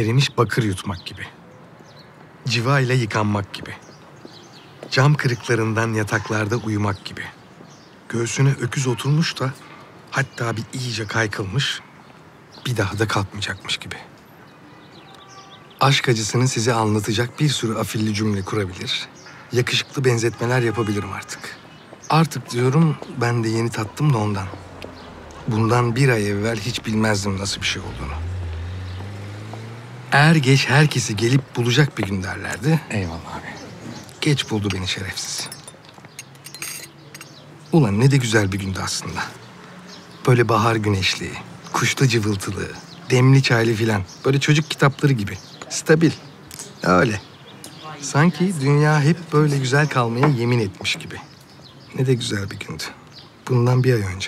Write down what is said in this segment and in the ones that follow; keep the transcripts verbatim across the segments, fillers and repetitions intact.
erimiş bakır yutmak gibi. Civa ile yıkanmak gibi. Cam kırıklarından yataklarda uyumak gibi. Göğsüne öküz oturmuş da hatta bir iyice kaykılmış, bir daha da kalkmayacakmış gibi. Aşk acısını size anlatacak bir sürü afilli cümle kurabilir, yakışıklı benzetmeler yapabilirim artık. Artık diyorum, ben de yeni tattım da ondan. Bundan bir ay evvel hiç bilmezdim nasıl bir şey olduğunu. Er geç herkesi gelip bulacak bir gün derlerdi. Eyvallah abi. Geç buldu beni şerefsiz. Ulan ne de güzel bir gündü aslında. Böyle bahar güneşli, kuşlu cıvıltılı, demli çaylı filan. Böyle çocuk kitapları gibi. Stabil. Öyle. Sanki dünya hep böyle güzel kalmaya yemin etmiş gibi. Ne de güzel bir gündü. Bundan bir ay önce.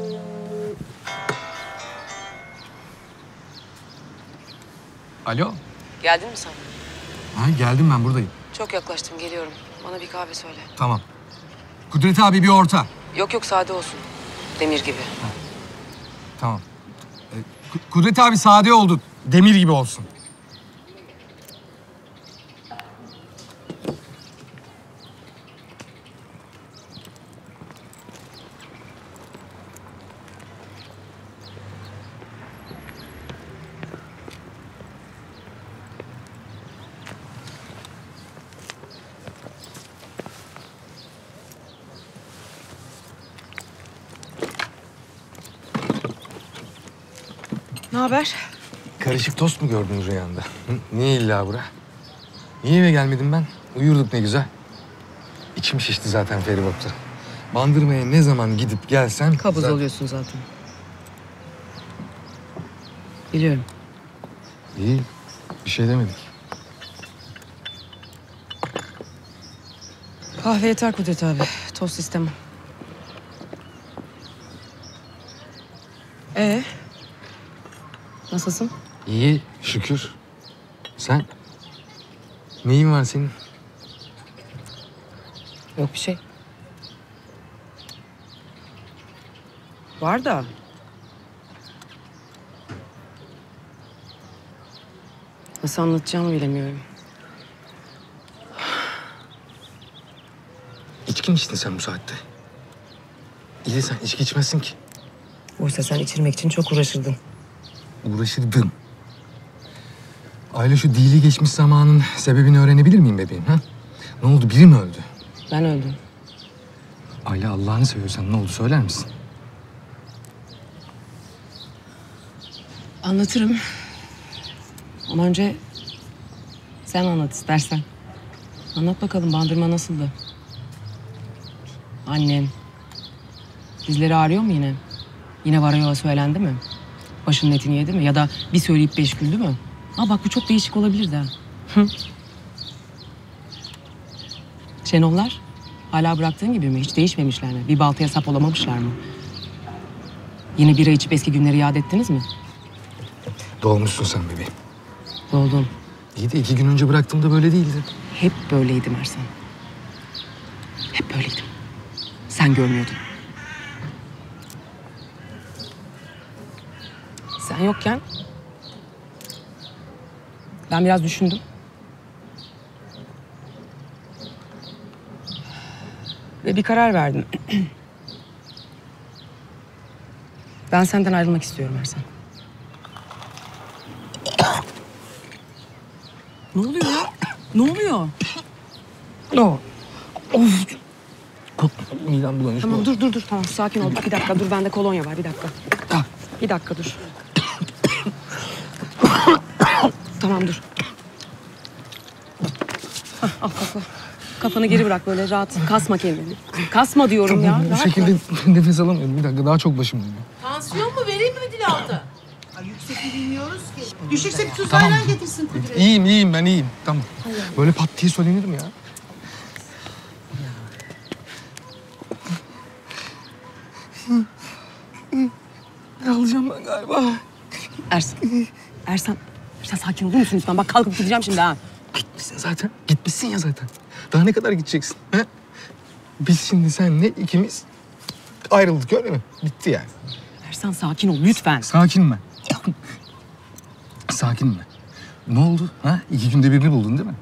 Alo. Geldin mi sen? Ha, geldim ben buradayım. Çok yaklaştım, geliyorum. Bana bir kahve söyle. Tamam. Kudret abi bir orta. Yok yok, sade olsun. Demir gibi. Ha. Tamam. Ee, Kudret abi sade oldu. Demir gibi olsun. Ne haber? Karışık tost mu gördün rüyanda? Hı? Niye illa bura? Niye eve gelmedim ben? Uyurduk ne güzel. İçim şişti zaten feribotta. Bandırmaya ne zaman gidip gelsem... Kabız zaten... oluyorsun zaten. Biliyorum. İyi. Bir şey demedik. Kahve yeter Kudret abi. Tost istemem. Ee? Nasılsın? İyi şükür. Sen? Neyin var senin? Yok bir şey. Var da. Nasıl anlatacağımı bilemiyorum. İçki mi içtin sen bu saatte? İyi de sen içki içmezsin ki. Oysa sen içirmek için çok uğraşırdın. Uğraşırdım. Ayla şu dili geçmiş zamanın sebebini öğrenebilir miyim bebeğim? Ha? Ne oldu? Biri mi öldü? Ben öldüm. Ayla Allah'ını seviyorsan ne oldu söyler misin? Anlatırım. Ama önce sen anlat istersen. Anlat bakalım, bandırma nasıldı? Annem. Dizleri ağrıyor mu yine? Yine varaya söylendi mi? Başının etini yedi mi? Ya da bir söyleyip beş güldü mü? Ha bak, bu çok değişik olabilir de. Hı. Şenollar hala bıraktığın gibi mi? Hiç değişmemişler mi? Bir baltaya sap olamamışlar mı? Yine bira içip eski günleri yad ettiniz mi? Dolmuşsun sen bebeğim. Doldum. İyi de iki gün önce bıraktığımda böyle değildi. Hep böyleydim Ersan. Hep böyleydim. Sen görmüyordun. Sen yokken ben biraz düşündüm. Ve bir karar verdim. Ben senden ayrılmak istiyorum Ersan. Ne oluyor ya? Ne oluyor? No. Of. Midem bulanıyor. Tamam dur dur dur. Tamam sakin ol. Bir dakika dur, bende kolonya var. Bir dakika. Ah. Bir dakika dur. Tamam dur. Hah, al kafa. Kafanı geri bırak, böyle rahat. Kasma kendini. Kasma diyorum ya. Bu Rahat şekilde bırak. nefes alamıyorum. Bir dakika daha çok başım dönüyor. Tansiyon mu vereyim mi Dilaltı? Ay yüksekliği bilmiyoruz ki. Düşükse bir tuz Tamam. ayran getirsin Kudret. İyiyim iyiyim ben iyiyim. Tamam. Böyle pat diye söylenir mi ya? Alacağım ben galiba. Ersan. Ersan. Ersan sakin olur musun lütfen? Bak kalkıp gideceğim şimdi ha. Gitmişsin zaten. Gitmişsin ya zaten. Daha ne kadar gideceksin? He? Biz şimdi senle ikimiz ayrıldık öyle mi? Bitti yani. Ersan sakin ol lütfen. Sakin mi? Sakin mi? Ne oldu? Ha? İki günde birini buldun değil mi?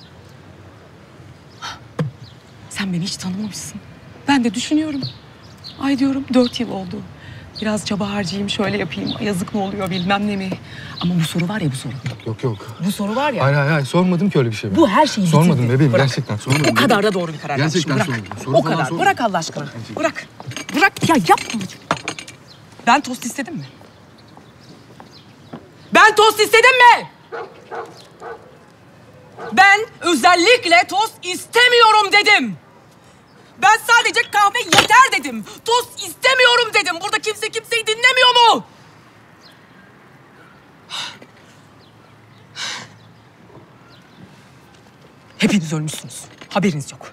Sen beni hiç tanımamışsın. Ben de düşünüyorum. Ay diyorum dört yıl oldu. Biraz çaba harcayayım, şöyle yapayım. Yazık mı oluyor bilmem ne mi? Ama bu soru var ya bu soru. Yok yok. Bu soru var ya. Hayır hayır hayır. Sormadım ki öyle bir şey. Ben. Bu her şeyi bitirdi. Sormadım bebeğim. Bırak. Gerçekten sormadım. O kadar da doğru bir karar Gerçekten vermişim. Bırak. sormadım. Soru O falan kadar. sormadım. Bırak Allah aşkına. Gerçekten. Bırak. Bırak. Ya yapma. Ben tost istedim mi? Ben tost istedim mi? Ben özellikle tost istemiyorum dedim. Ben sadece kahve yeter dedim. Tost istemiyorum dedim. Burada kimse kimseyi dinlemiyor mu? Hepiniz ölmüşsünüz. Haberiniz yok.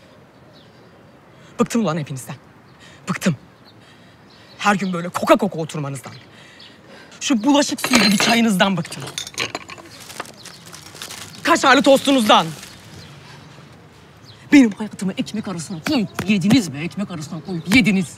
Bıktım ulan hepinizden. Bıktım. Her gün böyle koka koka oturmanızdan. Şu bulaşık suyu gibi çayınızdan bıktım. Kaşarlı tostunuzdan. Benim hayatımı ekmek arasına koyup yediniz mi? Ekmek arasına koyup yediniz.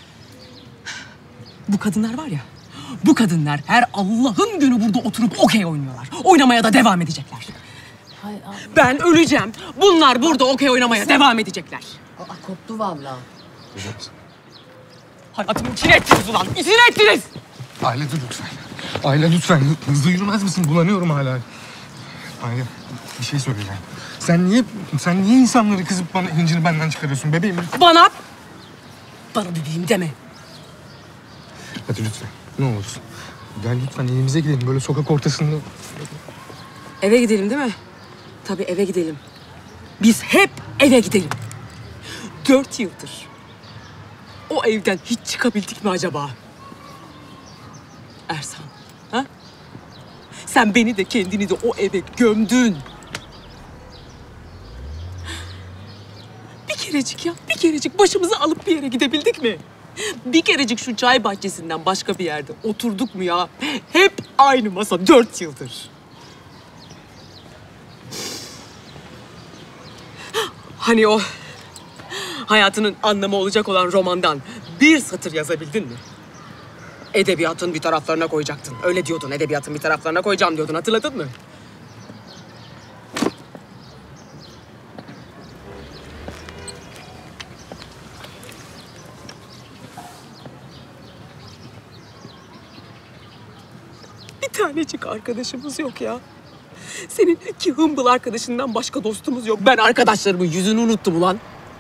Bu kadınlar var ya, bu kadınlar her Allah'ın günü burada oturup okey oynuyorlar. Oynamaya da devam edecekler. Hay Allah. Ben öleceğim. Bunlar burada okey oynamaya devam edecekler. Aa, koptu vallahi. Hayatımın içine ettiniz ulan. İçine ettiniz. Aile dur lütfen. Aile lütfen. Hızlı yürümez misin? Bulanıyorum hala. Aile bir şey söyleyeceğim. Sen niye sen niye insanları kızıp bana hıncını benden çıkarıyorsun bebeğim? Bana, bana bebeğim deme. Hadi lütfen. Ne olursun. Gel lütfen evimize gidelim. Böyle sokak ortasında. Eve gidelim değil mi? Tabii eve gidelim. Biz hep eve gidelim. Dört yıldır o evden hiç çıkabildik mi acaba? Ersan, ha? Sen beni de kendini de o eve gömdün. Bir kerecik ya, bir kerecik başımızı alıp bir yere gidebildik mi? Bir kerecik şu çay bahçesinden başka bir yerde oturduk mu ya? Hep aynı masa, dört yıldır. Hani o hayatının anlamı olacak olan romandan bir satır yazabildin mi? Edebiyatın bir taraflarına koyacaktın. Öyle diyordun, edebiyatın bir taraflarına koyacağım diyordun. Hatırladın mı? Bir tanecik arkadaşımız yok ya. Senin iki hımbıl arkadaşından başka dostumuz yok. Ben arkadaşlarımın yüzünü unuttum ulan.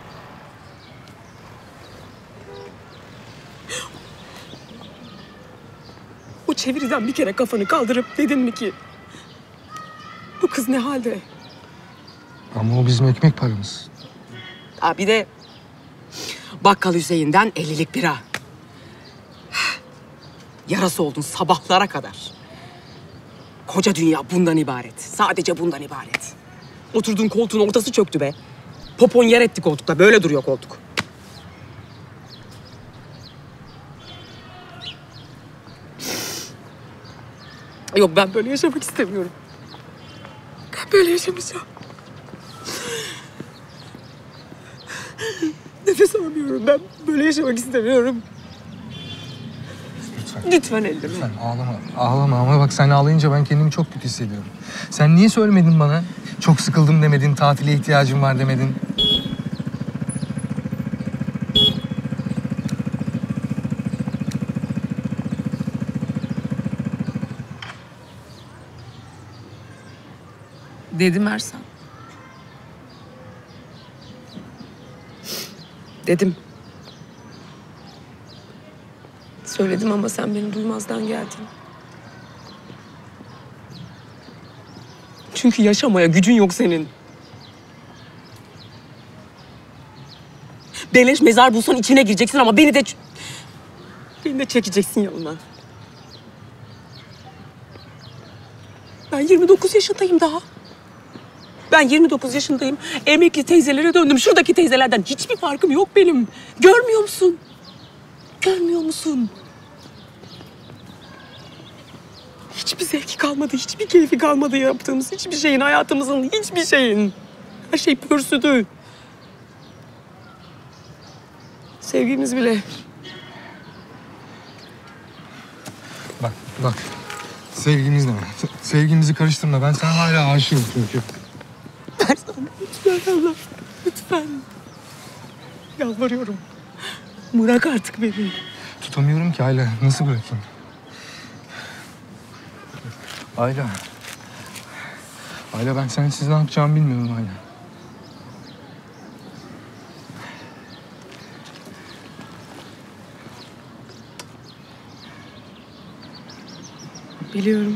O çeviriden bir kere kafanı kaldırıp dedin mi ki... Bu kız ne halde? Ama o bizim ekmek paramız. Ha bir de... Bakkal Hüseyin'den ellilik bira. Yarası oldun sabahlara kadar. Koca dünya bundan ibaret. Sadece bundan ibaret. Oturduğun koltuğun ortası çöktü be. Popon yer etti koltukta. Böyle duruyor koltuk. Yok ben böyle yaşamak istemiyorum. Ben böyle yaşamayacağım. Nefes alamıyorum. Ben böyle yaşamak istemiyorum. Lütfen. Lütfen ellerimi. Lütfen ağlama. Ağlama ama bak sen ağlayınca ben kendimi çok kötü hissediyorum. Sen niye söylemedin bana? Çok sıkıldım demedin, tatile ihtiyacım var demedin. Dedim Ersan. Dedim. Söyledim ama sen beni duymazdan geldin. Çünkü yaşamaya gücün yok senin. Beleş mezar bulsan içine gireceksin ama beni de... Beni de çekeceksin yanına. Ben yirmi dokuz yaşındayım daha. Ben yirmi dokuz yaşındayım. Emekli teyzelere döndüm. Şuradaki teyzelerden hiçbir farkım yok benim. Görmüyor musun? Görmüyor musun? Hiçbir zevki kalmadı, hiçbir keyfi kalmadı yaptığımız hiçbir şeyin, hayatımızın hiçbir şeyin. Her şey pürsüdü. Sevgimiz bile. Bak, bak. Sevgimizle. Sevgimizi karıştırma. Ben sana hala aşığım çünkü. Ersan lütfen Allah. Lütfen. Yalvarıyorum. Bırak artık beni. Tutamıyorum ki Ayla. Nasıl bırakayım? Ayla. Ayla ben sensiz ne yapacağımı bilmiyorum Ayla. Biliyorum.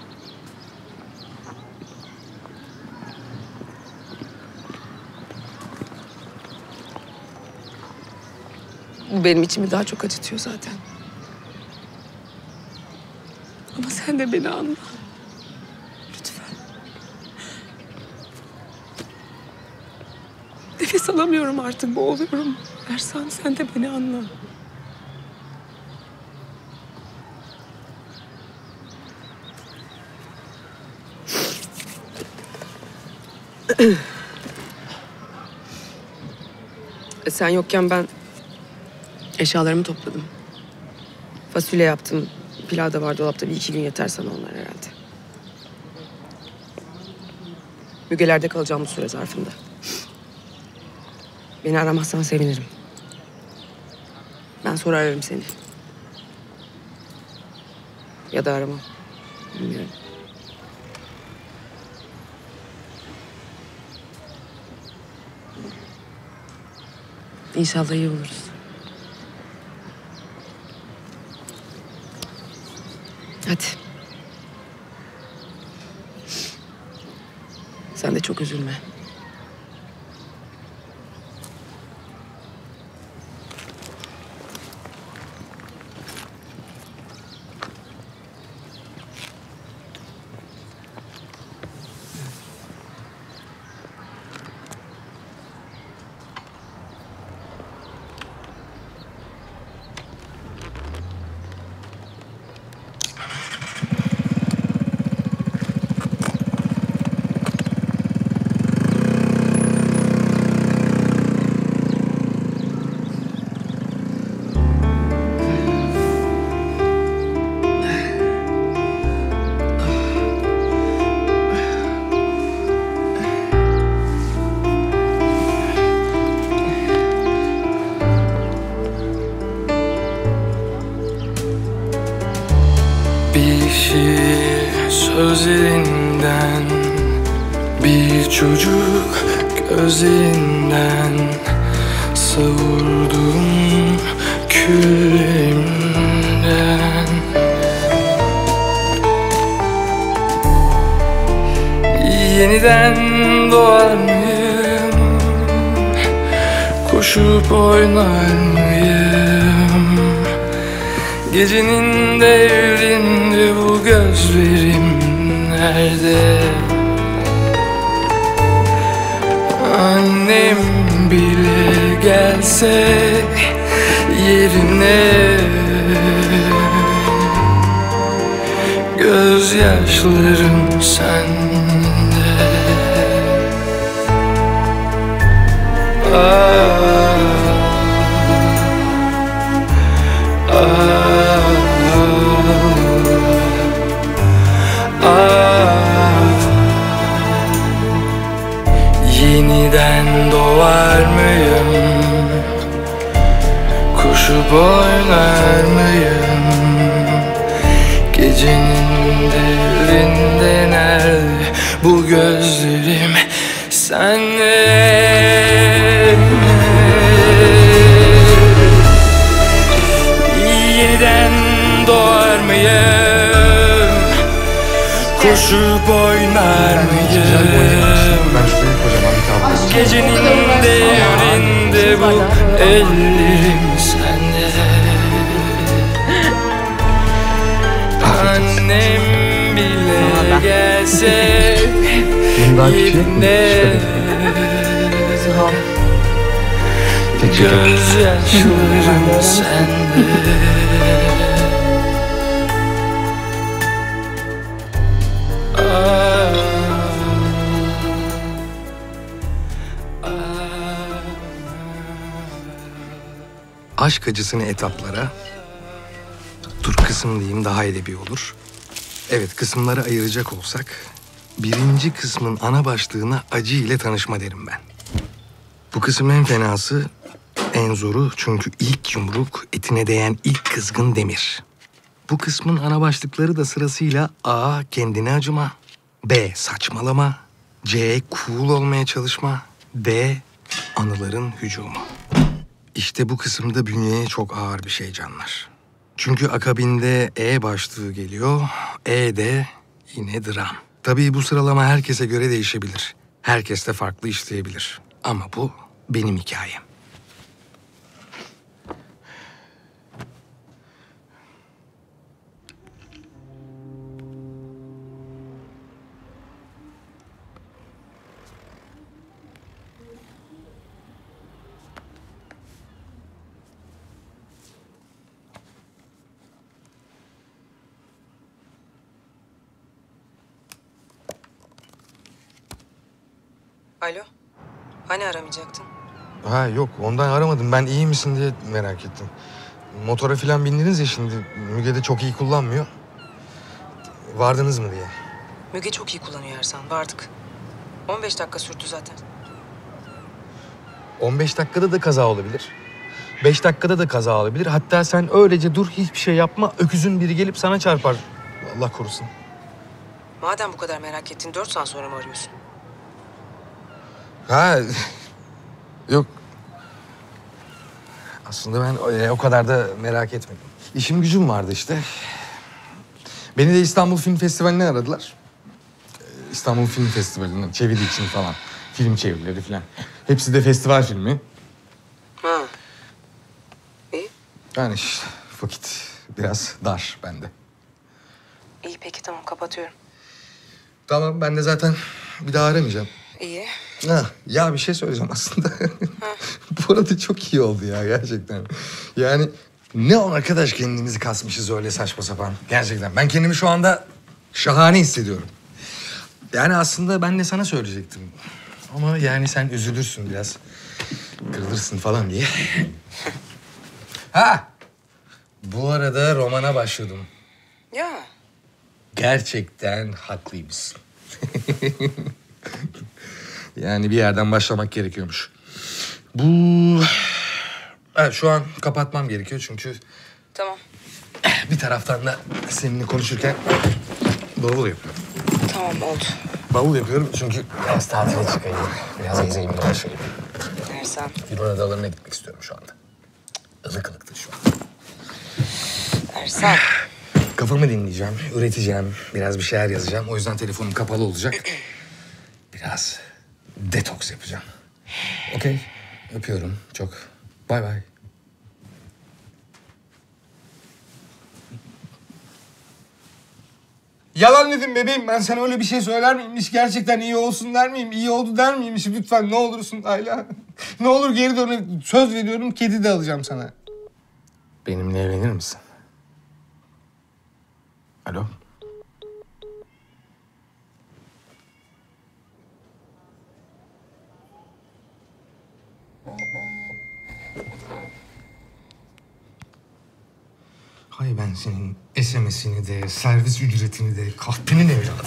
Bu benim içimi daha çok acıtıyor zaten. Ama sen de beni anla. Lütfen. Nefes alamıyorum artık, boğuluyorum. Ersan sen de beni anla. Sen yokken ben eşyalarımı topladım. Fasulye yaptım. Pilav da var dolapta. Bir iki gün yeter sana onlar herhalde. Mügelerde kalacağım bu süre zarfında. Beni aramazsan sevinirim. Ben sonra ararım seni. Ya da aramam. Bilmiyorum. İnşallah iyi oluruz. Hadi. Sen de çok üzülme. Bir şiir sözlerinden, bir çocuk gözlerinden, savurdum küllerimden. Yeniden doğar mıyım, koşup oynar mıyım? Gecenin devrinde bu gözlerim nerede? Annem bile gelse yerine, gözyaşlarım sende. Ah, ah. Yeniden doğar mıyım, koşup oynar mıyım? Gecenin derinde nerede bu gözlerim senle? Yeniden doğar mıyım, koşup oynar mıyım? Gecenin devrinde bu ellerim sende. Annem bile gelse yerine, gözyaşlarım sende. Aşk acısını etaplara, dur kısım diyeyim daha edebi olur. Evet, kısımları ayıracak olsak... birinci kısmın ana başlığına acı ile tanışma derim ben. Bu kısım en fenası, en zoru çünkü ilk yumruk etine değen ilk kızgın demir. Bu kısmın ana başlıkları da sırasıyla A. Kendine acıma, B. Saçmalama, C. Cool olmaya çalışma, D. Anıların hücumu. İşte bu kısımda bünyeye çok ağır bir şey canlar. Çünkü akabinde E başlığı geliyor, E de yine dram. Tabii bu sıralama herkese göre değişebilir. Herkes de farklı işleyebilir. Ama bu benim hikayem. Alo. Hani aramayacaktın? Ha yok, ondan aramadım. Ben iyi misin diye merak ettim. Motora falan bindiniz ya şimdi. Müge de çok iyi kullanmıyor. Vardınız mı diye. Müge çok iyi kullanıyor Ersan. Vardık. on beş dakika sürdü zaten. on beş dakikada da kaza olabilir. beş dakikada da kaza olabilir. Hatta sen öylece dur, hiçbir şey yapma. Öküzün biri gelip sana çarpar. Allah korusun. Madem bu kadar merak ettin, dört saat sonra mı arıyorsun? Ha yok. Aslında ben e, o kadar da merak etmedim. İşim gücüm vardı işte. Beni de İstanbul Film Festivali'ne aradılar. Ee, İstanbul Film Festivali'ne çeviri için falan. Film çevirileri falan. Hepsi de festival filmi. Ha. İyi. Yani işte vakit biraz dar bende. İyi peki tamam kapatıyorum. Tamam, ben de zaten bir daha aramayacağım. İyi. Ha, ya bir şey söyleyeceğim aslında. Bu arada çok iyi oldu ya gerçekten. Yani ne on arkadaş kendimizi kasmışız öyle saçma sapan. Gerçekten ben kendimi şu anda şahane hissediyorum. Yani aslında ben de sana söyleyecektim. Ama yani sen üzülürsün biraz. Kırılırsın falan diye. Ha! Bu arada romana başladım. Ya. Gerçekten haklıymışsın. Yani bir yerden başlamak gerekiyormuş. Bu... Evet, şu an kapatmam gerekiyor çünkü... Tamam. Bir taraftan da seninle konuşurken bavul yapıyorum. Tamam oldu. Bavul yapıyorum çünkü biraz tatile çıkayım. Biraz gezeyim, dolaşayım. Ersan. Yunan adalarına gitmek istiyorum şu anda. Ilık ılıktır şu an. Ersan. Kafamı dinleyeceğim, üreteceğim. Biraz bir şeyler yazacağım. O yüzden telefonum kapalı olacak. Biraz detoks yapacağım. Okey. Öpüyorum çok. Bay bay. Yalan dedim bebeğim. Ben sana öyle bir şey söyler miymiş? Gerçekten iyi olsun der miyim? İyi oldu der miymiş? Lütfen ne olursun Ayla. Ne olur geri dön. Söz veriyorum, kedi de alacağım sana. Benimle evlenir misin? Alo? Hay ben senin S M S'ini de, servis ücretini de, kahpenin evladı.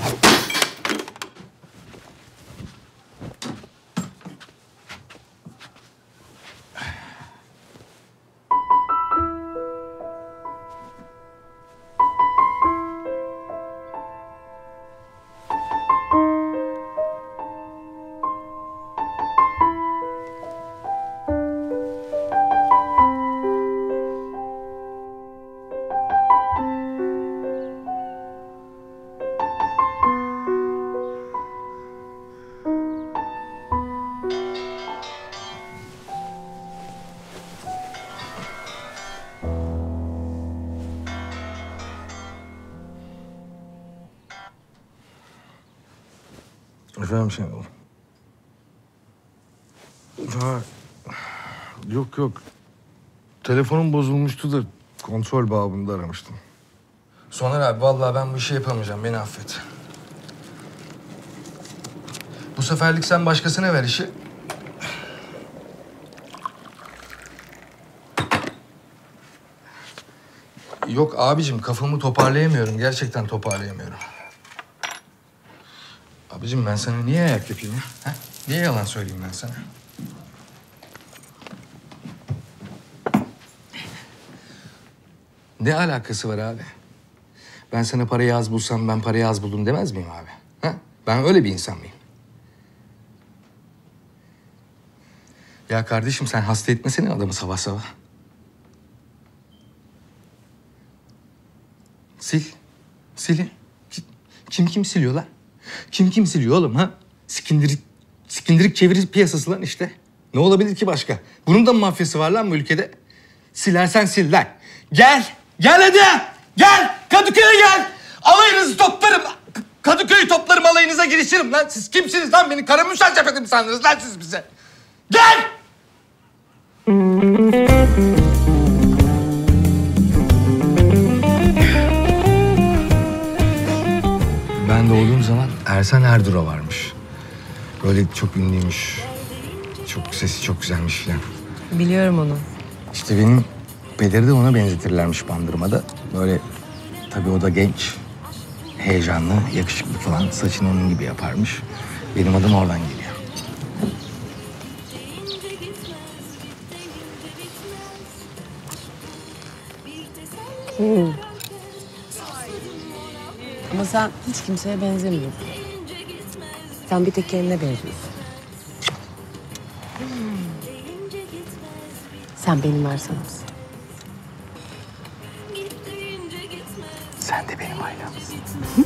Efendim Şenol. Ha, yok yok. Telefonum bozulmuştu da kontrol babında aramıştım. Soner abi vallahi ben bu işi yapamayacağım. Beni affet. Bu seferlik sen başkasına ver işi. Yok abicim, kafamı toparlayamıyorum. Gerçekten toparlayamıyorum. Abicim ben sana niye ayak yapayım ya? Ha? Niye yalan söyleyeyim ben sana? Ne alakası var abi? Ben sana parayı az bulsam ben parayı az buldum demez miyim abi? Ha? Ben öyle bir insan mıyım? Ya kardeşim sen hasta etmesene adamı sabah sabah. Sil. Silin. Kim kim siliyor lan? Kim kim siliyor oğlum ha? Sikindirik, sikindirik çeviri piyasası lan işte. Ne olabilir ki başka? Bunun da mı mafyası var lan bu ülkede? Silersen sil lan. Gel. Gel hadi. Gel. Kadıköy'e gel. Alayınızı toplarım. Kadıköy'ü toplarım, alayınıza girişirim lan. Siz kimsiniz lan? Beni Karamürsel sepeti mi sandınız lan siz bize? Gel. Ben doğduğum zaman Ersan Erdura varmış. Böyle çok ünlüymüş. Çok sesi çok güzelmiş filan. Biliyorum onu. İşte benim pederi de ona benzetirlermiş Bandırma'da. Böyle tabii o da genç, heyecanlı, yakışıklı falan. Saçını onun gibi yaparmış. Benim adım oradan geliyor. Hmm. Ama sen hiç kimseye benzemiyorsun. Sen bir tek kendine benziyorsun. Hmm. Sen benim Ersan'ımsın. Sen de benim ailemsin.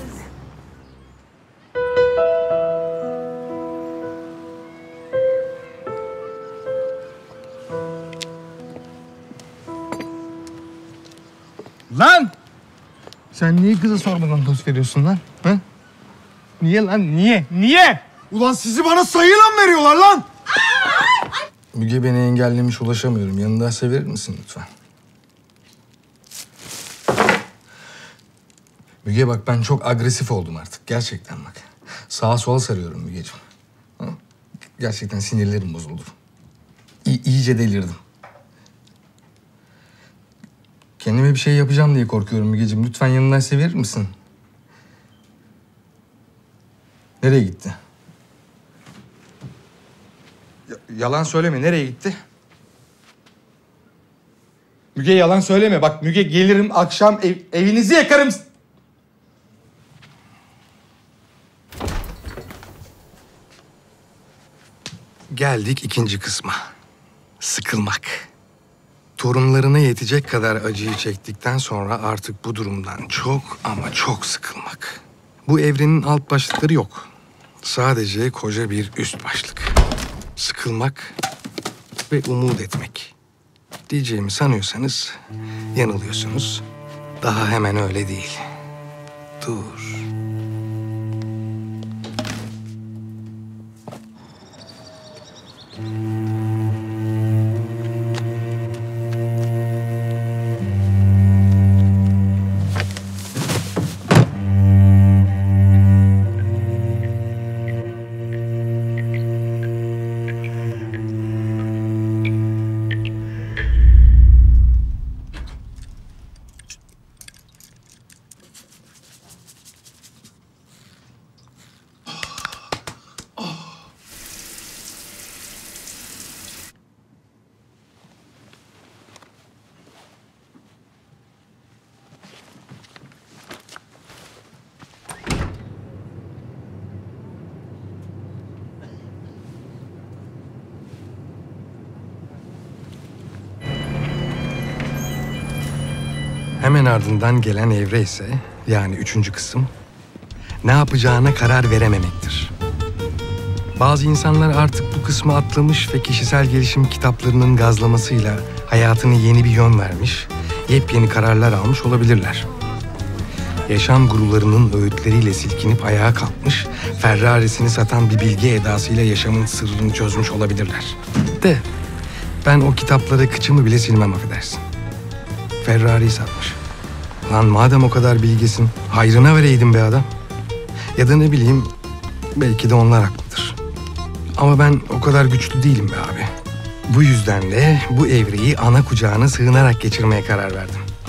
Lan! Sen niye kıza sormadan dost veriyorsun lan? Ha? Niye lan? Niye? Niye? Ulan sizi bana sayıyla mı veriyorlar lan? Müge beni engellemiş, ulaşamıyorum. Yanındaysa verir misin lütfen? Müge bak ben çok agresif oldum artık. Gerçekten bak. Sağa sola sarıyorum Mügeciğim. Ha? Gerçekten sinirlerim bozuldu. İ iyice delirdim. Kendime bir şey yapacağım diye korkuyorum Mügeciğim. Lütfen yanındaysa verir misin? Nereye gitti? Y yalan söyleme. Nereye gitti? Müge yalan söyleme. Bak Müge gelirim akşam ev, evinizi yakarım. Geldik ikinci kısma. Sıkılmak. Torunlarına yetecek kadar acıyı çektikten sonra artık bu durumdan çok ama çok sıkılmak. Bu evrenin alt başlıkları yok. Sadece koca bir üst başlık. Sıkılmak ve umut etmek. Diyeceğimi sanıyorsanız yanılıyorsunuz. Daha hemen öyle değil. Dur. Hemen ardından gelen evre ise, yani üçüncü kısım, ne yapacağına karar verememektir. Bazı insanlar artık bu kısmı atlamış ve kişisel gelişim kitaplarının gazlamasıyla hayatını yeni bir yön vermiş, yepyeni kararlar almış olabilirler. Yaşam gurularının öğütleriyle silkinip ayağa kalkmış, Ferrari'sini satan bir bilge edasıyla yaşamın sırrını çözmüş olabilirler. De, ben o kitaplara kıçımı bile silmem affedersin. Ferrari'yi satmış. Lan madem o kadar bilgesin, hayrına vereydin be adam. Ya da ne bileyim, belki de onlar haklıdır. Ama ben o kadar güçlü değilim be abi. Bu yüzden de bu evreyi ana kucağına sığınarak geçirmeye karar verdim.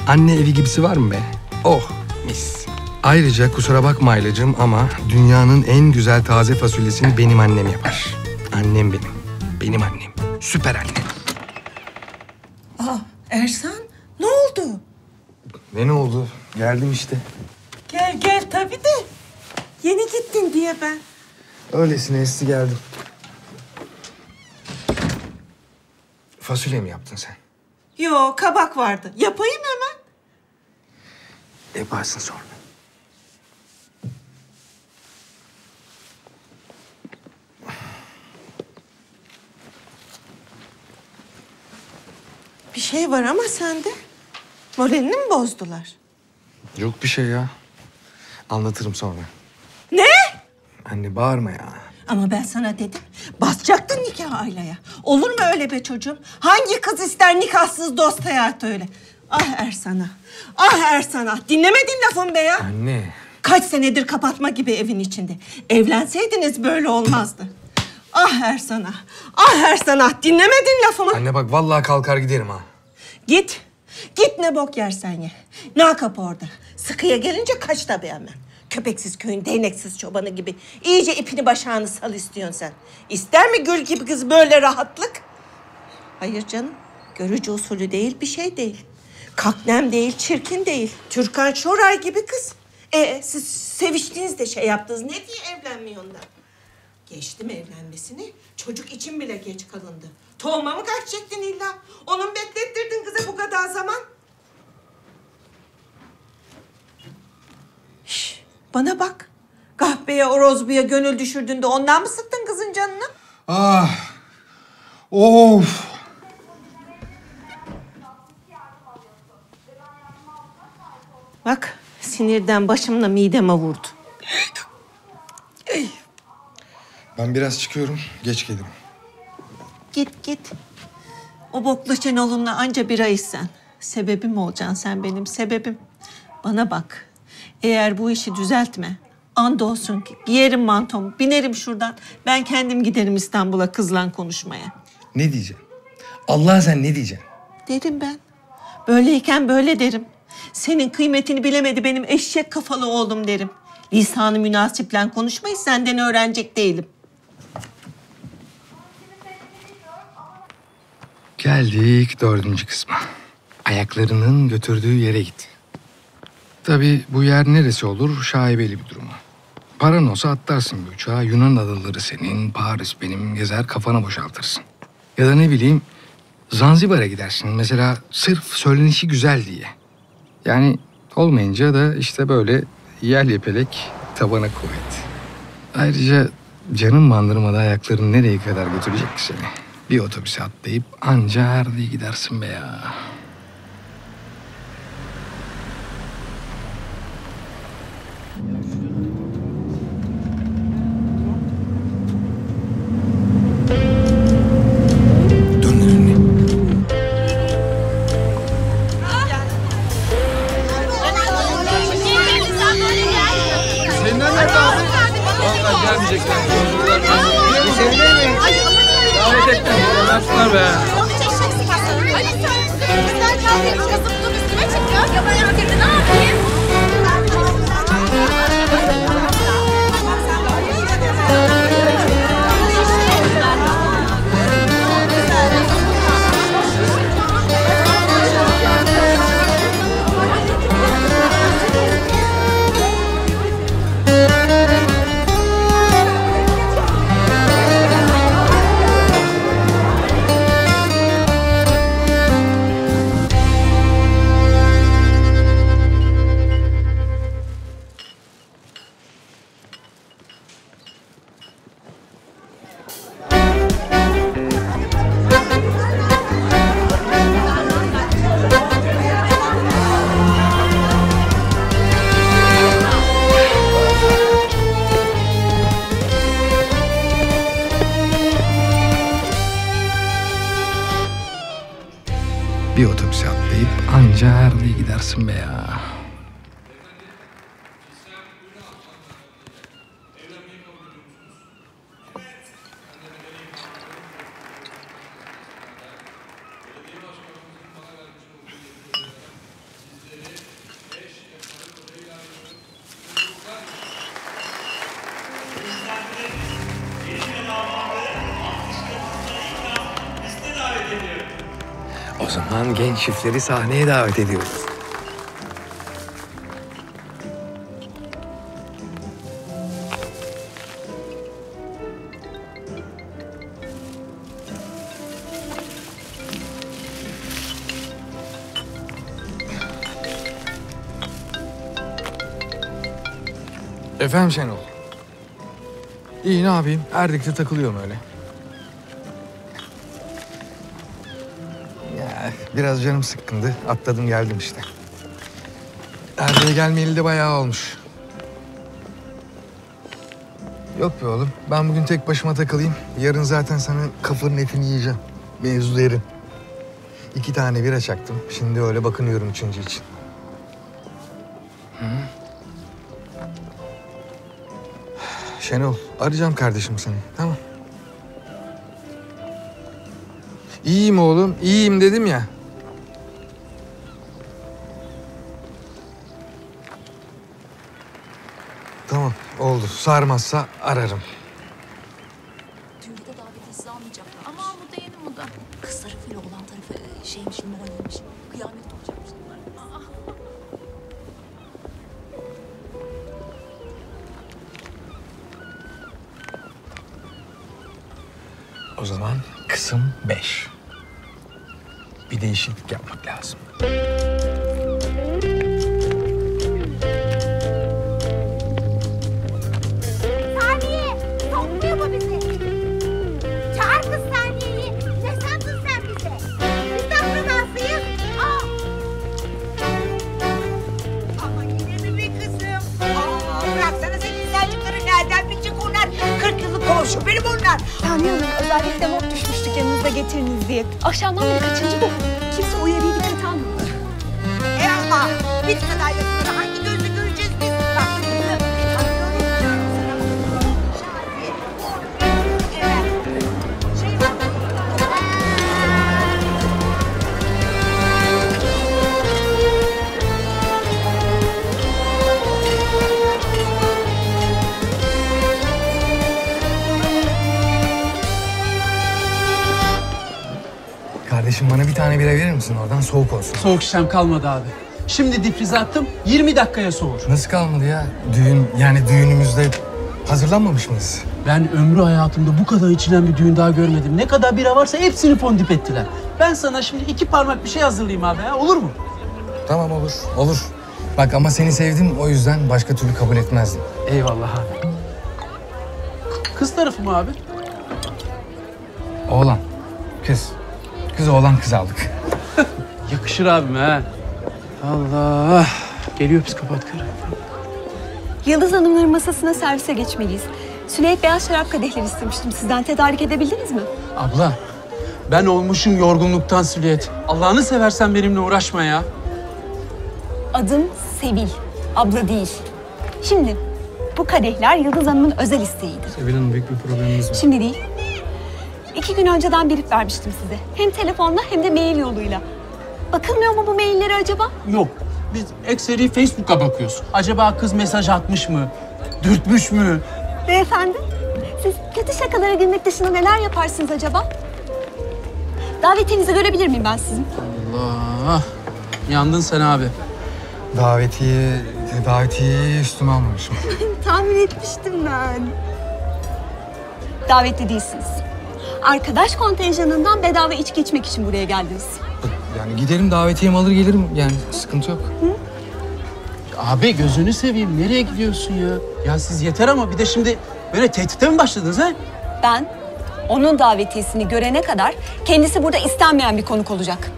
Anne evi gibisi var mı be? Oh mis. Ayrıca kusura bakma Aylacığım ama dünyanın en güzel taze fasulyesini benim annem yapar. Annem benim. Benim annem. Süper annem. Aa, Ersan ne oldu? Ne ne oldu? Geldim işte. Gel gel tabii de. Yeni gittin diye ben. Öylesine esti geldim. Fasulye mi yaptın sen? Yo kabak vardı. Yapayım hemen. Yaparsın sonra. Bir şey var ama sende. Moralini mi bozdular? Yok bir şey ya. Anlatırım sonra. Ne? Anne bağırma ya. Ama ben sana dedim. Basacaktın nikah Ayla'ya. Olur mu öyle be çocuğum? Hangi kız ister nikahsız dost hayatı öyle? Ah Ersan'a. Ah Ersan'a. Dinlemedin lafımı be ya. Anne. Kaç senedir kapatma gibi evin içinde. Evlenseydiniz böyle olmazdı. Ah Ersan'a. Ah Ersan'a. Dinlemedin lafımı. Anne bak vallahi kalkar giderim ha. Git. Git ne bok yersen ye. Ne kapı orada. Sıkıya gelince kaç tabii hemen. Köpeksiz köyün değneksiz çobanı gibi. İyice ipini başağını sal istiyorsun sen. İster mi gül gibi kız böyle rahatlık? Hayır canım. Görücü usulü değil, bir şey değil. Kaknem değil, çirkin değil. Türkan Şoray gibi kız. E siz seviştiğinizde şey yaptınız. Ne diye evlenmiyorsun da? Geçtim evlenmesini. Çocuk için bile geç kalındı. Tohuma mı kaçacaktın illa? Onu mu beklettirdin kıza bu kadar zaman? Şş, bana bak. Kahpeye, orozbuya gönül düşürdün de ondan mı sıktın kızın canını? Ah. Of. Bak, sinirden başımla mideme vurdu. Ben biraz çıkıyorum. Geç gelirim. Git git. O boklu Şenol'unla anca bir ay sen. Sebebim olacaksın sen benim sebebim. Bana bak. Eğer bu işi düzeltme. Andolsun ki giyerim mantomu, binerim şuradan. Ben kendim giderim İstanbul'a kızla konuşmaya. Ne diyeceksin? Allah sen ne diyeceksin? Derim ben. Böyleyken böyle derim. Senin kıymetini bilemedi benim eşek kafalı oğlum derim. Lisanı münasiple konuşmayı senden öğrenecek değilim. Geldik dördüncü kısma. Ayaklarının götürdüğü yere git. Tabii bu yer neresi olur şaibeli bir durum. Paran olsa atlarsın bir uçağa. Yunan adaları senin, Paris benim, gezer kafana boşaltırsın. Ya da ne bileyim Zanzibar'a gidersin mesela sırf söylenişi güzel diye. Yani olmayınca da işte böyle yel yepelek tabana kuvvet. Ayrıca canım bandırmada ayakların nereye kadar götürecek ki seni? Bir otobüse atlayıp anca Erdi'ye gidersin be ya. Dön önüne. Senden nerede abi? Vallahi gelmeyecekler. Bir sevdiğin mi? Davet ettim. Yapsınlar be. Onu çekeceksin aslında. Hadi söyle. Güzel kahve kızıp üstüme çıkıyor. Ya ben öteki ne yapayım? Bir otobüse atlayıp anca Erdi'ye gidersin be ya. O zaman genç çiftleri sahneye davet ediyoruz. Efendim Şenol. İyi, ne yapayım? Erdek'te takılıyorum öyle. Ya biraz canım sıkkındı. Atladım geldim işte. Erdek'e gelmeyeli de bayağı olmuş. Yok be oğlum. Ben bugün tek başıma takılayım. Yarın zaten sana kafanın etini yiyeceğim. Mevzu derin. İki tane bira çaktım. Şimdi öyle bakınıyorum üçüncü için. Hı? Şenol, arayacağım kardeşim seni, tamam. İyiyim oğlum, iyiyim dedim ya. Tamam, oldu. Sarmazsa ararım. Düğünde davetiyetsiz almayacaklar. Ama bu da yeni moda. Kız tarafıyla olan tarafı şeymiş, numaralıymış. Kıyamet olacakmış bunlar. Aa. O zaman kısım beş. Bir değişiklik yapmak lazım. Saniye! Topluyor mu bizi? Çağır kız Saniye'yi. Ne sandın sen bize? Biz de akrabasıyız. Aa! Ama yine mi be kızım? Aa, bıraksana senin güzellikleri nereden bilecek onlar? Kırk yıllık komşu benim onlar. Saniye Hanım, özellikle not düşmüştük yanınızda getiriniz diye. Akşamdan beri kaçıncı bu? Kimse o uyarıyı dikkate almıyor. E ama biz kadalyasını hangi gözle göreceğiz biz? Bak kızım, tanıyorum sana. Şadiye, evet. Şey var. Kardeşim bana bir tane bira verir misin oradan? Soğuk olsun. Soğuk şişem kalmadı abi. Şimdi difrize attım, yirmi dakikaya soğur. Nasıl kalmadı ya? Düğün, yani düğünümüzde hazırlanmamış mıyız? Ben ömrü hayatımda bu kadar içilen bir düğün daha görmedim. Ne kadar bira varsa hepsini fondip ettiler. Ben sana şimdi iki parmak bir şey hazırlayayım abi ya, olur mu? Tamam, olur, olur. Bak ama seni sevdim, o yüzden başka türlü kabul etmezdim. Eyvallah abi. Kız tarafı mı abi? Oğlan, kız. Kız oğlan kız aldık. Yakışır abime ha. Allah. Geliyor psikopat karı. Yıldız Hanımların masasına servise geçmeliyiz. Süneyt beyaz şarap kadehleri istemiştim. Sizden tedarik edebildiniz mi? Abla, ben olmuşum yorgunluktan Süleyet. Allah'ını seversen benimle uğraşma ya. Adım Sevil, abla değil. Şimdi bu kadehler Yıldız Hanım'ın özel isteğidir. Sevil Hanım, büyük bir problemimiz var. Şimdi değil. İki gün önceden birip vermiştim size. Hem telefonla hem de mail yoluyla. Bakılmıyor mu bu mailleri acaba? Yok. Biz ekseri Facebook'a bakıyoruz. Acaba kız mesaj atmış mı? Dürtmüş mü? Beyefendi, siz kötü şakalara gülmek dışında neler yaparsınız acaba? Davetinizi görebilir miyim ben sizin? Allah. Yandın sen abi. Davetiye, davetiyeyi üstüme almamışım. Tahmin etmiştim ben. Davetli değilsiniz. Arkadaş kontenjanından bedava içki içmek için buraya geldiniz. Yani giderim davetiyemi alır gelirim, yani sıkıntı yok. Hı? Abi gözünü seveyim. Nereye gidiyorsun ya? Ya siz yeter ama bir de şimdi böyle tehdite mi başladınız ha? Ben onun davetiyesini görene kadar kendisi burada istenmeyen bir konuk olacak.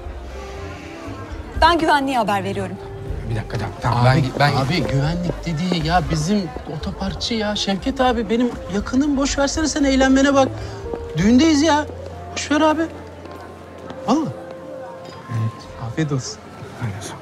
Ben güvenliğe haber veriyorum. Bir dakika, tamam. tamam. Abi, Ben, ben... abi güvenlik dediği ya bizim otoparkçı ya. Şevket abi benim yakınım. Boş versene sen eğlenmene bak. Düğündeyiz ya. Boş ver abi. Vallahi. Evet. Afiyet olsun. Aynen olsun.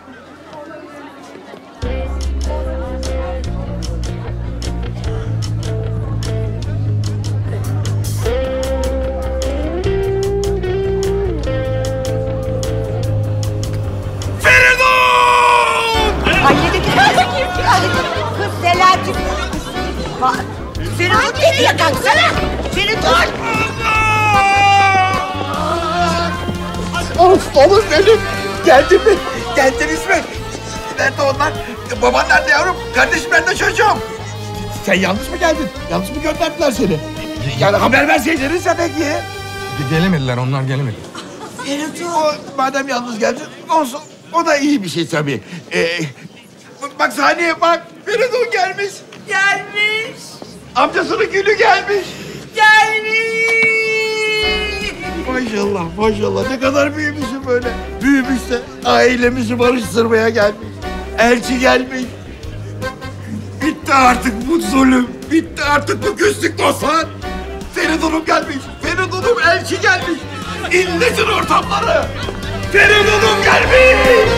Kız Selahattin. Bak, seni tut dedi ya, kalksana. Seni tut. Aslanım benim. Geldin mi? Geldiniz mi? Nerede onlar? Baban nerede yavrum? Kardeşim nerede çocuğum? Sen yalnız mı geldin? Yalnız mı gönderdiler seni? Yani haber verseydiniz ya peki. Gelemediler, onlar gelemedi. Feridun. O madem yalnız geldin olsun. O da iyi bir şey tabii. Ee, bak Saniye bak. Feridun gelmiş. Gelmiş. Amcasının gülü gelmiş. Gelmiş. Maşallah maşallah ne kadar büyümüşsün böyle. Büyümüş de ailemizi barıştırmaya gelmiş. Elçi gelmiş. Bitti artık bu zulüm. Bitti artık bu küslük dostlar. Feridun'um gelmiş. Feridun'um elçi gelmiş. İnletin ortamları. Feridun'um gelmiş.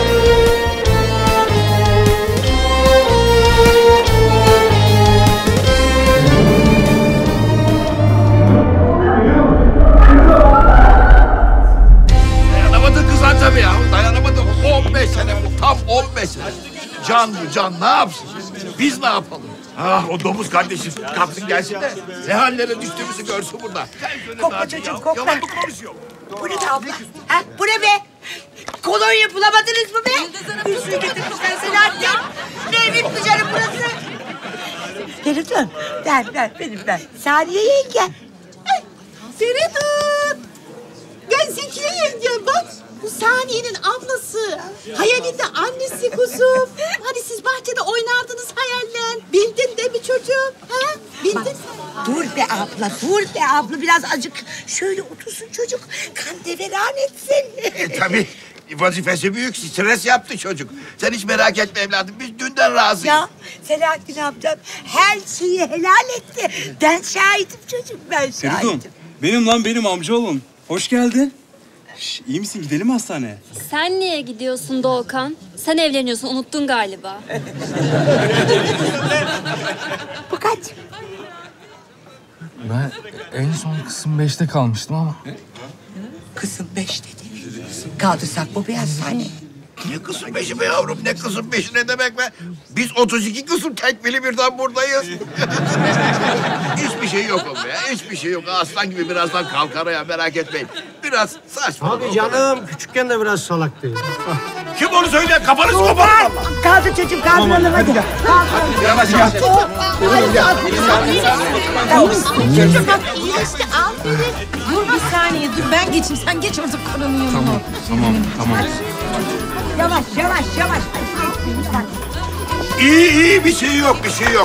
Dayanamadı kızan tabii ya. Dayanamadı. on beş sene bu. Tam on beş sene. Can bu can. Ne yapsın? Biz ne yapalım? Ah o domuz kardeşim kalksın gelsin de ne hallere düştüğümüzü görsün burada. Kokla çocuğum kokla. Bu ne be abla? Ha? Bu ne be? Kolonya bulamadınız mı be? Bir suyu getirmişler Selahattin. Ne evin dışarı burası? Feridun, ben, ben, benim ben. Saniye yenge. Feridun! Ben Zekiye yengem bak. Bu Saniye'nin ablası. Hayalinde annesi kuzum. Hani siz bahçede oynardınız hayaller. Bildin değil mi çocuğum? Ha? Bildin. Dur be abla, dur be abla. Biraz acık şöyle otursun çocuk. Kan deveran etsin. E, tabii vazifesi büyük, stres yaptı çocuk. Sen hiç merak etme evladım, biz dünden razıyız. Ya Selahattin amcam her şeyi helal etti. Ben şahidim çocuk, ben şahidim. Feridun, benim lan benim amcaoğlum. Hoş geldin. Şş, iyi misin? Gidelim mi hastaneye? Sen niye gidiyorsun Doğukan? Sen evleniyorsun, unuttun galiba. Bu kaç? Ben en son kısım beşte kalmıştım ama. Kısım beş dedi. Kaldırsak bu bir hastane. Ne kısım beşi be yavrum, ne kısım beşi ne demek be? Biz otuz iki kısım tekmili birden buradayız. Hiçbir şey yok oğlum ya, hiçbir şey yok. Aslan gibi birazdan kalkar ya, merak etmeyin. Biraz saçma. Abi canım, küçükken de biraz salaktı. Kim onu söyle, kafanızı koparın valla. Kaldır çocuğum, kaldıralım hadi. Hadi yavaş yavaş. Çocuğum bak iyileşti aferin. Dur bir saniye dur ben geçeyim. Sen geç orada koronun yanına. Tamam, tamam, tamam. Yavaş, yavaş, yavaş. İyi iyi, bir şey yok, bir şey yok.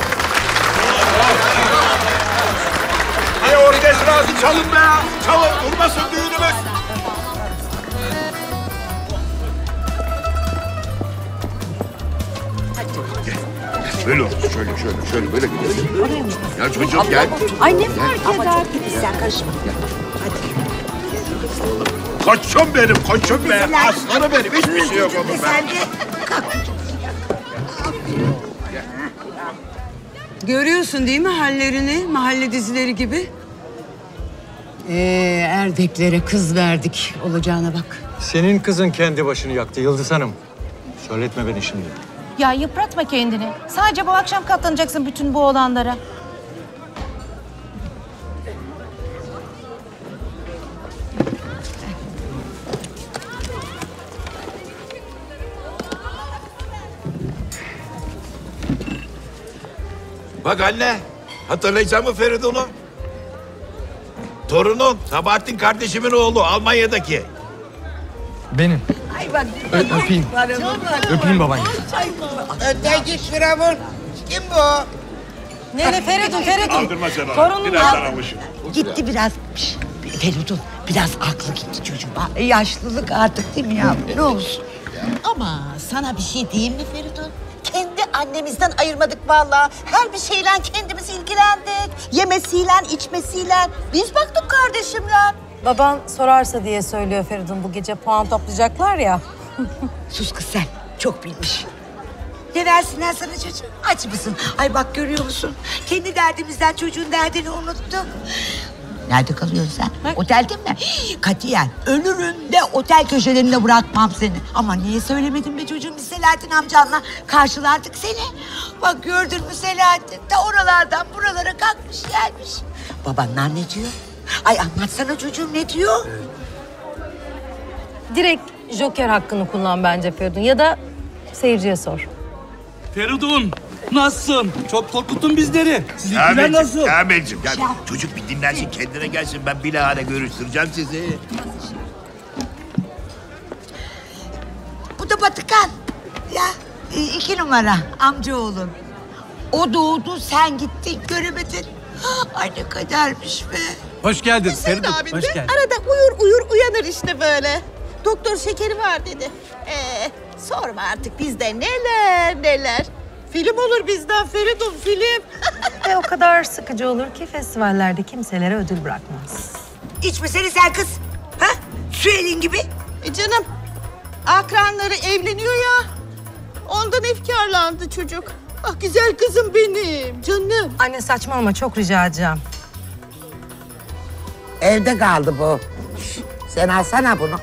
Hay orkestrası çalın be ya. Çalın, durmasın düğünümüz. Böyle olsun, şöyle, şöyle, şöyle, böyle gidelim. Ya çocuğum gel. Ay ne fark eder? Sen karışma. Koçum benim, koçum be. Aslanım benim, hiçbir şey yok oğlum ben. Görüyorsun değil mi hallerini? Mahalle dizileri gibi. Ee, erdeklere kız verdik. Olacağına bak. Senin kızın kendi başını yaktı Yıldız Hanım. Söyletme beni şimdi. Ya yıpratma kendini. Sadece bu akşam katlanacaksın bütün bu olanlara. Bak anne, hatırlayacak mı Feridun'u? Torunun, Sabahattin kardeşimin oğlu, Almanya'daki. Benim. Ay bak. Ö öpeyim. Öpeyim babaanne. Öteki Firavun. Kim bu? Nene Feridun, Feridun. Aldırma sen onu. Torunum Biraz al. sarılmışım. Gitti biraz. Şş, Feridun biraz aklı gitti çocuğum. Ha, yaşlılık artık değil mi ya? Ne olsun? Ama sana bir şey diyeyim mi Feridun? Kendi annemizden ayırmadık vallahi. Her bir şeyle kendimiz ilgilendik. Yemesiyle, içmesiyle. Biz baktık kardeşimle. Baban sorarsa diye söylüyor Feridun. Bu gece puan toplayacaklar ya. Sus kız sen. Çok bilmiş. Ne versinler sana çocuğum? Aç mısın? Ay bak görüyor musun? Kendi derdimizden çocuğun derdini unuttuk. Nerede kalıyorsun sen? Otelde mi? Katiyen ölürüm de otel köşelerinde bırakmam seni. Ama niye söylemedin be çocuğum? Biz Selahattin amcanla karşılardık seni. Bak gördün mü Selahattin de oralardan buralara kalkmış gelmiş. Babanlar ne diyor? Ay anlatsana çocuğum ne diyor? direkt Joker hakkını kullan bence Feridun. Ya da seyirciye sor. Feridun, nasılsın? Çok korkuttun bizleri. Sizinkiler nasıl? Kamil'cim gel. Çocuk bir dinlensin, kendine gelsin. Ben bilahare görüştüreceğim sizi. Bu da Batıkan. Ya e, iki numara amcaoğlum. O doğdu, sen gittin, göremedin. Ay ne kadarmış be. Hoş geldin Senin Feridun, abin hoş de geldin. arada uyur uyur uyanır işte böyle. Doktor şekeri var dedi. Ee, sorma artık bizde neler neler. Film olur bizden Feridun, film. Ve o kadar sıkıcı olur ki festivallerde kimselere ödül bırakmaz. İçmesene sen kız. Ha? Süelin gibi. E canım, akranları evleniyor ya. Ondan efkarlandı çocuk. Ah güzel kızım benim, canım. Anne saçmalama, çok rica edeceğim. Evde kaldı bu. Sen alsana bunu.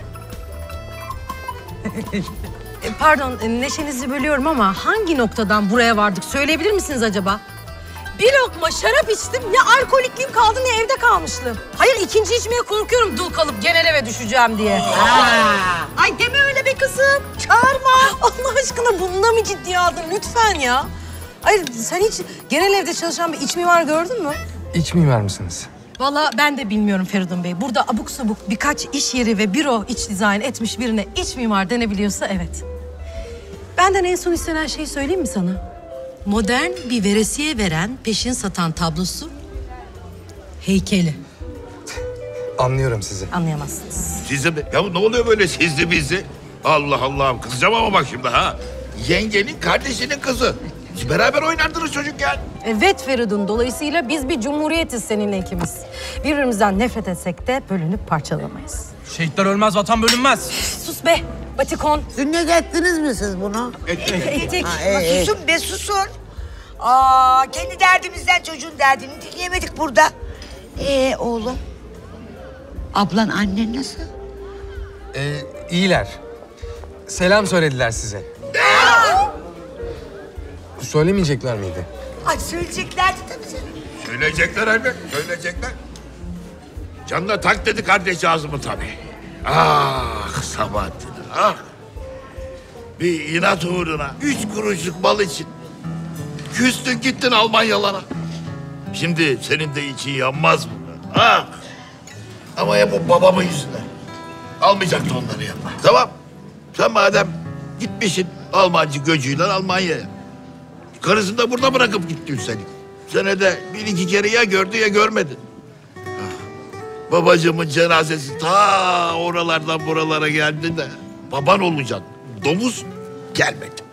E, Pardon, e, neşenizi bölüyorum ama hangi noktadan buraya vardık söyleyebilir misiniz acaba? Bir lokma şarap içtim, ne alkolikliğim kaldı ne evde kalmışlığım. Hayır, ikinci içmeye korkuyorum dul kalıp genel eve düşeceğim diye. Aa. Ay deme öyle be kızım, çağırma. Allah aşkına bununla mı ciddiye aldın lütfen ya? Hayır, sen hiç genel evde çalışan bir iç mimar gördün mü? İç mimar mısınız? Vallahi ben de bilmiyorum Feridun Bey. Burada abuk sabuk birkaç iş yeri ve büro iç dizayn etmiş birine iç mimar denebiliyorsa evet. Benden en son istenen şeyi söyleyeyim mi sana? Modern bir veresiye veren, peşin satan tablosu, heykeli. Anlıyorum sizi. Anlayamazsınız. Sizde mi? Ya ne oluyor böyle sizde bizde? Allah Allah, kızacağım ama bak şimdi ha. Yengenin kardeşinin kızı. Siz beraber oynardınız çocukken. Evet Feridun, dolayısıyla biz bir cumhuriyetiz seninle ikimiz. Birbirimizden nefret etsek de bölünüp parçalamayız. Şehitler ölmez, vatan bölünmez. Sus be, Batikon. Sünnet ettiniz mi siz bunu? Ettik. Ettik. Ha, e, e. Susun be susun. Aa, kendi derdimizden çocuğun derdini dinleyemedik burada. Ee oğlum? Ablan annen nasıl? Ee, iyiler. Selam söylediler size. Söylemeyecekler miydi? Ay söyleyeceklerdi tabii canım. Söyleyecekler elbet, söyleyecekler. Canına tak dedi kardeş ağzımı tabii. Ah Sabahattin, ah. Bir inat uğruna üç kuruşluk mal için küstün gittin Almanyalara. Şimdi senin de için yanmaz mı? Ah. Ama ya bu babamın yüzünden. Almayacaktı onları yanına. Tamam. Sen madem gitmişsin Almancı göcüyle Almanya'ya. Karısını da burada bırakıp gitti üstelik. Senede bir iki kere ya gördü ya görmedi. Ah, babacığımın cenazesi ta oralardan buralara geldi de baban olacak. Domuz gelmedi.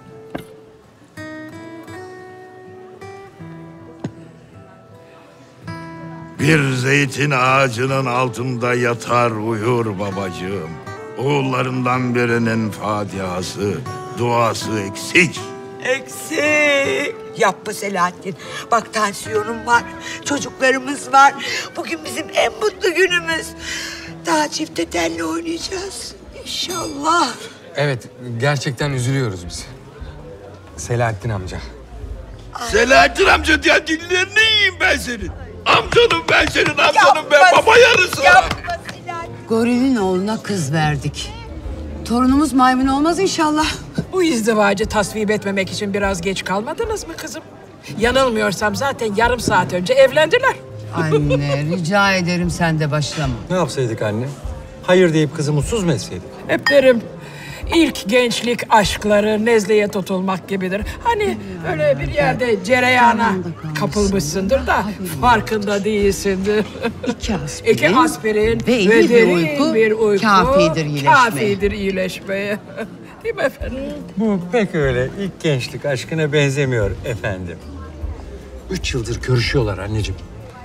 Bir zeytin ağacının altında yatar uyur babacığım. Oğullarından birinin fatihası, duası eksik. Eksik. Yapma Selahattin. Bak tansiyonum var, çocuklarımız var. Bugün bizim en mutlu günümüz. Daha çifte telli oynayacağız. İnşallah. Evet, gerçekten üzülüyoruz biz. Selahattin amca. Selahattin amca diye dillerini yiyeyim ben senin. Amcanım ben senin, amcanım ben, baba yarısı. Goril'in oğluna kız verdik. Torunumuz maymun olmaz inşallah. Bu izdivacı tasvip etmemek için biraz geç kalmadınız mı kızım? Yanılmıyorsam zaten yarım saat önce evlendiler. Anne rica ederim sen de başlama. Ne yapsaydık anne? Hayır deyip kızı mutsuz mu etseydik? Hep derim ilk gençlik aşkları nezleye tutulmak gibidir. Hani öyle bir yerde cereyana kapılmışsındır da farkında değilsindir. İki aspirin, İki aspirin ve iyi bir derin uyku bir uyku kafidir iyileşmeye. Kafidir iyileşmeye. Değil mi efendim? Bu pek öyle ilk gençlik aşkına benzemiyor efendim. Üç yıldır görüşüyorlar anneciğim.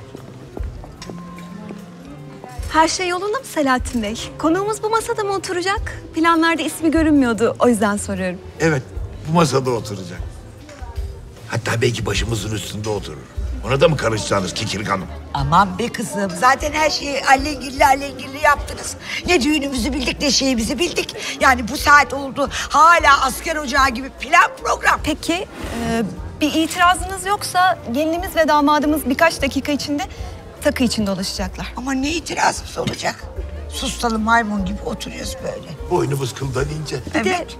Her şey yolunda mı Selahattin Bey? Konuğumuz bu masada mı oturacak? Planlarda ismi görünmüyordu, o yüzden soruyorum. Evet, bu masada oturacak. Hatta belki başımızın üstünde oturur. Ona da mı karışacaksınız Kikirik Hanım? Aman be kızım, zaten her şeyi allengirli allengirli yaptınız. Ne düğünümüzü bildik ne şeyimizi bildik. Yani bu saat oldu, hala asker ocağı gibi plan program. Peki, e, bir itirazınız yoksa gelinimiz ve damadımız birkaç dakika içinde takı için dolaşacaklar. Ama ne itirazımız olacak? sustalı maymun gibi oturuyoruz böyle. Boynumuz kıldan ince. Evet.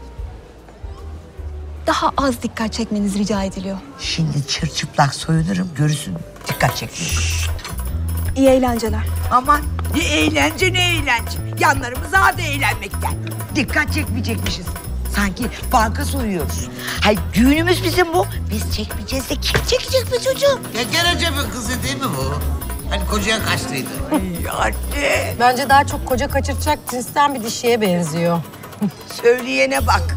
Daha az dikkat çekmeniz rica ediliyor. Şimdi çırçıplak soyunurum, görürsün. Dikkat çekmiyor. İyi eğlenceler. Aman ne eğlence ne eğlence. Yanlarımız ağrıdı eğlenmekten. Dikkat çekmeyecekmişiz. Sanki banka soyuyoruz. Hayır düğünümüz bizim bu. Biz çekmeyeceğiz de kim çekecek be çocuğum? Ya gene cebin kızı değil mi bu? Hani kocaya kaçtıydı. Ay anne. Bence daha çok koca kaçıracak cinsten bir dişiye benziyor. Söyleyene bak.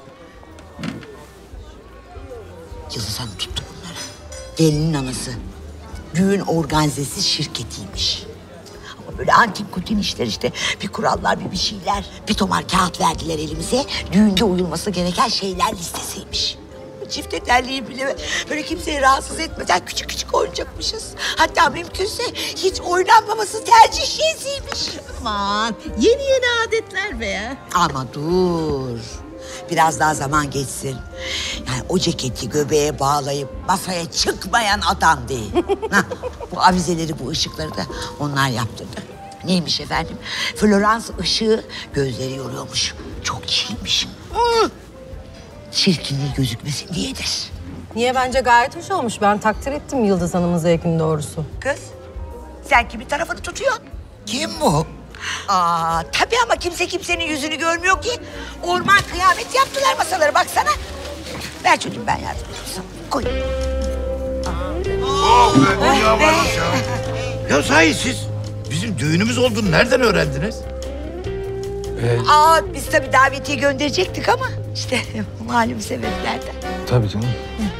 Yıldız Hanım tuttu bunları. Gelinin anası. Düğün organizesi şirketiymiş. Ama böyle antin kutin işler işte. Bir kurallar, bir bir şeyler. Bir tomar kağıt verdiler elimize. Düğünde uyulması gereken şeyler listesiymiş. Çifte terliği bile böyle kimseyi rahatsız etmeden küçük küçük oynayacakmışız. Hatta mümkünse hiç oynanmaması tercih şeysiymiş. Aman yeni yeni adetler be ya. Ama dur. Biraz daha zaman geçsin. Yani o ceketi göbeğe bağlayıp masaya çıkmayan adam değil. Hah, bu avizeleri, bu ışıkları da onlar yaptırdı. Neymiş efendim? Florans ışığı gözleri yoruyormuş. Çok çiğmiş. Çirkinliği gözükmesin diyedir. Niye bence gayet hoş olmuş. Ben takdir ettim Yıldız Hanım'ın zevkini doğrusu. Kız, sen kimin tarafını tutuyorsun? Kim bu? Aa, tabii ama kimse kimsenin yüzünü görmüyor ki. Orman kıyamet yaptılar masaları baksana. Ver çocuğum ben yardım edeyim sana. Koy. Oh be dünya varmış ya. Ya sahi siz bizim düğünümüz olduğunu nereden öğrendiniz? Ee, Aa, biz tabii davetiye gönderecektik ama işte malum sebeplerden. Tabii canım.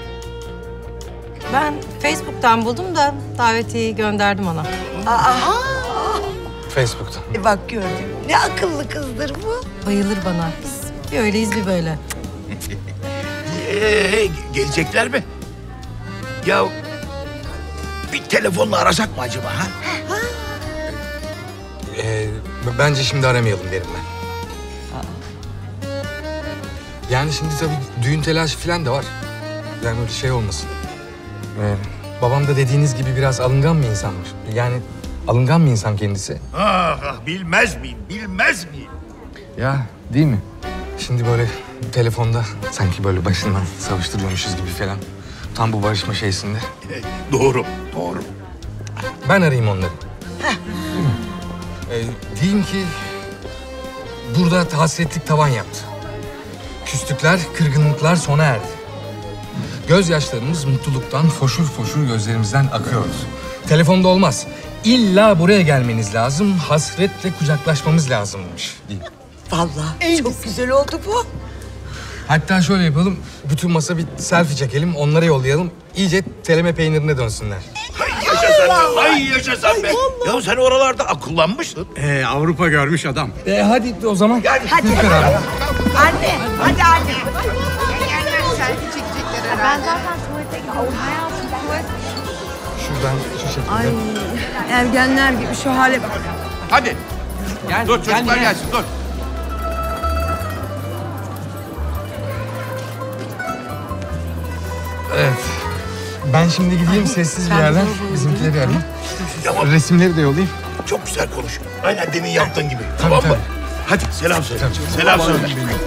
Ben Facebook'tan buldum da davetiyeyi gönderdim ona. Aa, Facebook'tan. e bak gördün. Ne akıllı kızdır bu. Bayılır bana. Biz bir öyleyiz bir böyle. Ee, gelecekler mi? Ya bir telefonla arasak mı acaba ha? Ee, bence şimdi aramayalım derim ben. Yani şimdi tabii düğün telaşı falan da var. Yani öyle şey olmasın. Ee, babam da dediğiniz gibi biraz alıngan bir insanmış. Yani alıngan bir insan kendisi. Ah, ah bilmez miyim, bilmez miyim? Ya değil mi? Şimdi böyle telefonda sanki böyle başından savuşturuyormuşuz gibi falan. Tam bu barışma şeysinde. Doğru, doğru. Ben arayayım onları. Ee, diyeyim ki burada hasretlik tavan yaptı. Küslükler, kırgınlıklar sona erdi. Gözyaşlarımız mutluluktan foşur foşur gözlerimizden akıyor. Telefonda olmaz. İlla buraya gelmeniz lazım. Hasretle kucaklaşmamız lazımmış diyeyim. Vallahi çok güzel oldu bu. Hatta şöyle yapalım. Bütün masa bir selfie çekelim. Onlara yollayalım. İyice teleme peynirine dönsünler. Ay yaşa sen be, ay yaşa sen be. Ya sen oralarda akıllanmışsın. Ee, Avrupa görmüş adam. E hadi o zaman. Hadi. Hadi. Beraber. Anne, hadi anne. Ben zaten tuvalete gidiyorum hayatım. Tuvalet. Şuradan şu şekilde. Ay ergenler gibi şu hale bak. Hadi. Gel, dur çocuklar gel. gelsin dur. Evet. Ben şimdi gideyim sessiz bir yerden. Bizimkileri arayayım. Resimleri de yollayayım. Çok güzel konuş. Aynen demin yaptığın gibi. Tamam mı? Hadi selam söyle. Selam söyle.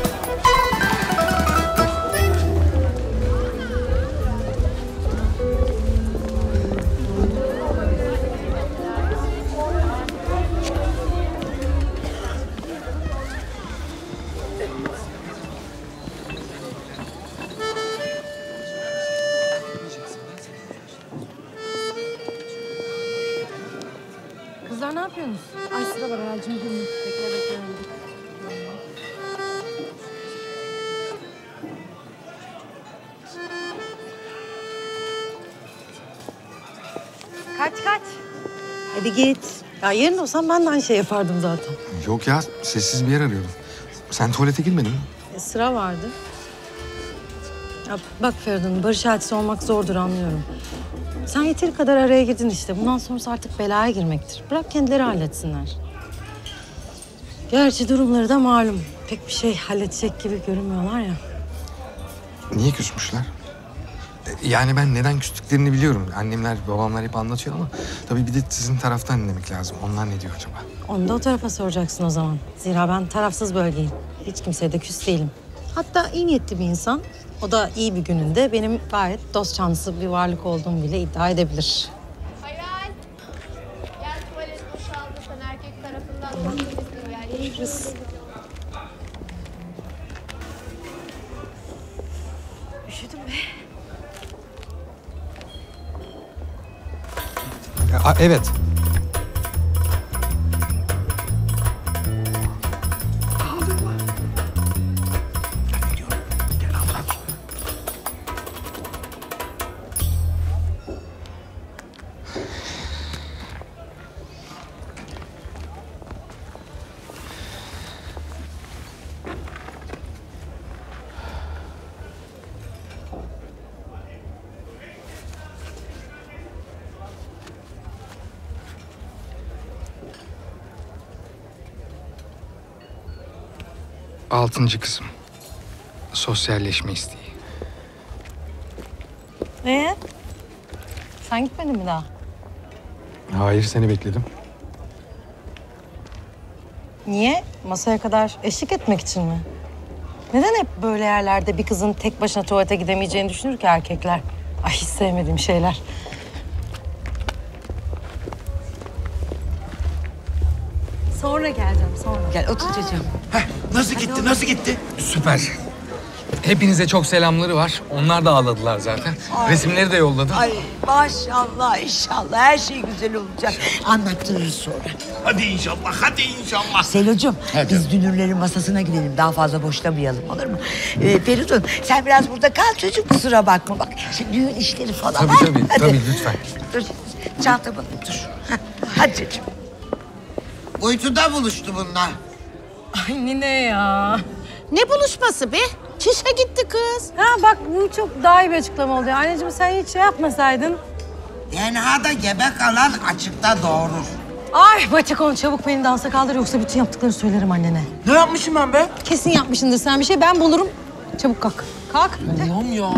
Kızlar ne yapıyorsunuz? Ay sıra var Hayal'cığım. Bekle bekle. Kaç kaç. Hadi git. Ya yerinde olsam ben de aynı şey yapardım zaten. Yok ya, sessiz bir yer arıyorum. Sen tuvalete girmedin mi? E, sıra vardı. Ya bak Feridun, barış elçisi olmak zordur anlıyorum. Sen yeteri kadar araya girdin işte. Bundan sonrası artık belaya girmektir. Bırak kendileri halletsinler. Gerçi durumları da malum. Pek bir şey halledecek gibi görünmüyorlar ya. Niye küsmüşler? Yani ben neden küstüklerini biliyorum. Annemler, babamlar hep anlatıyor ama tabii bir de sizin taraftan dinlemek lazım. Onlar ne diyor acaba? Onu da o tarafa soracaksın o zaman. Zira ben tarafsız bölgeyim. Hiç kimseye de küs değilim. Hatta iyi niyetli bir insan. O da iyi bir gününde benim gayet dost canlısı bir varlık olduğumu bile iddia edebilir. Hayal. Gel tuvalet boşaldı. Sen erkek tarafından temizliği Görüşürüz. Üşüdüm be. A- evet. Altıncı kısım. Sosyalleşme isteği. Ee? Sen gitmedin mi daha? Hayır, seni bekledim. Niye? Masaya kadar eşlik etmek için mi? Neden hep böyle yerlerde bir kızın tek başına tuvalete gidemeyeceğini düşünür ki erkekler? Ay hiç sevmediğim şeyler. Sonra geleceğim, sonra. Gel otur çocuğum. Nasıl gitti, nasıl gitti? Süper. Hepinize çok selamları var. Onlar da ağladılar zaten. Ay. Resimleri de yolladım. Ay maşallah inşallah her şey güzel olacak. Anlattırırız sonra. Hadi inşallah, hadi inşallah. Selocuğum biz dünürlerin masasına gidelim. Daha fazla boşlamayalım olur mu? Ee, Feridun sen biraz burada kal çocuğum kusura bakma. Bak şimdi düğün işleri falan. Tabii ha? tabii, Hadi. tabii lütfen. Dur çantamı dur. Hah, hadi çocuğum. Uytuda buluştu bunlar. Ay Nine ya. Ne buluşması be? Çişe gitti kız. Ha bak bu çok daha iyi bir açıklama oldu. Anneciğim sen hiç şey yapmasaydın. Tenhada gebe kalan açıkta doğurur. Ay Batikon çabuk beni dansa kaldır yoksa bütün yaptıklarını söylerim annene. Ne yapmışım ben be? Kesin yapmışsındır sen bir şey ben bulurum. Çabuk kalk. Kalk. Allah'ım ya.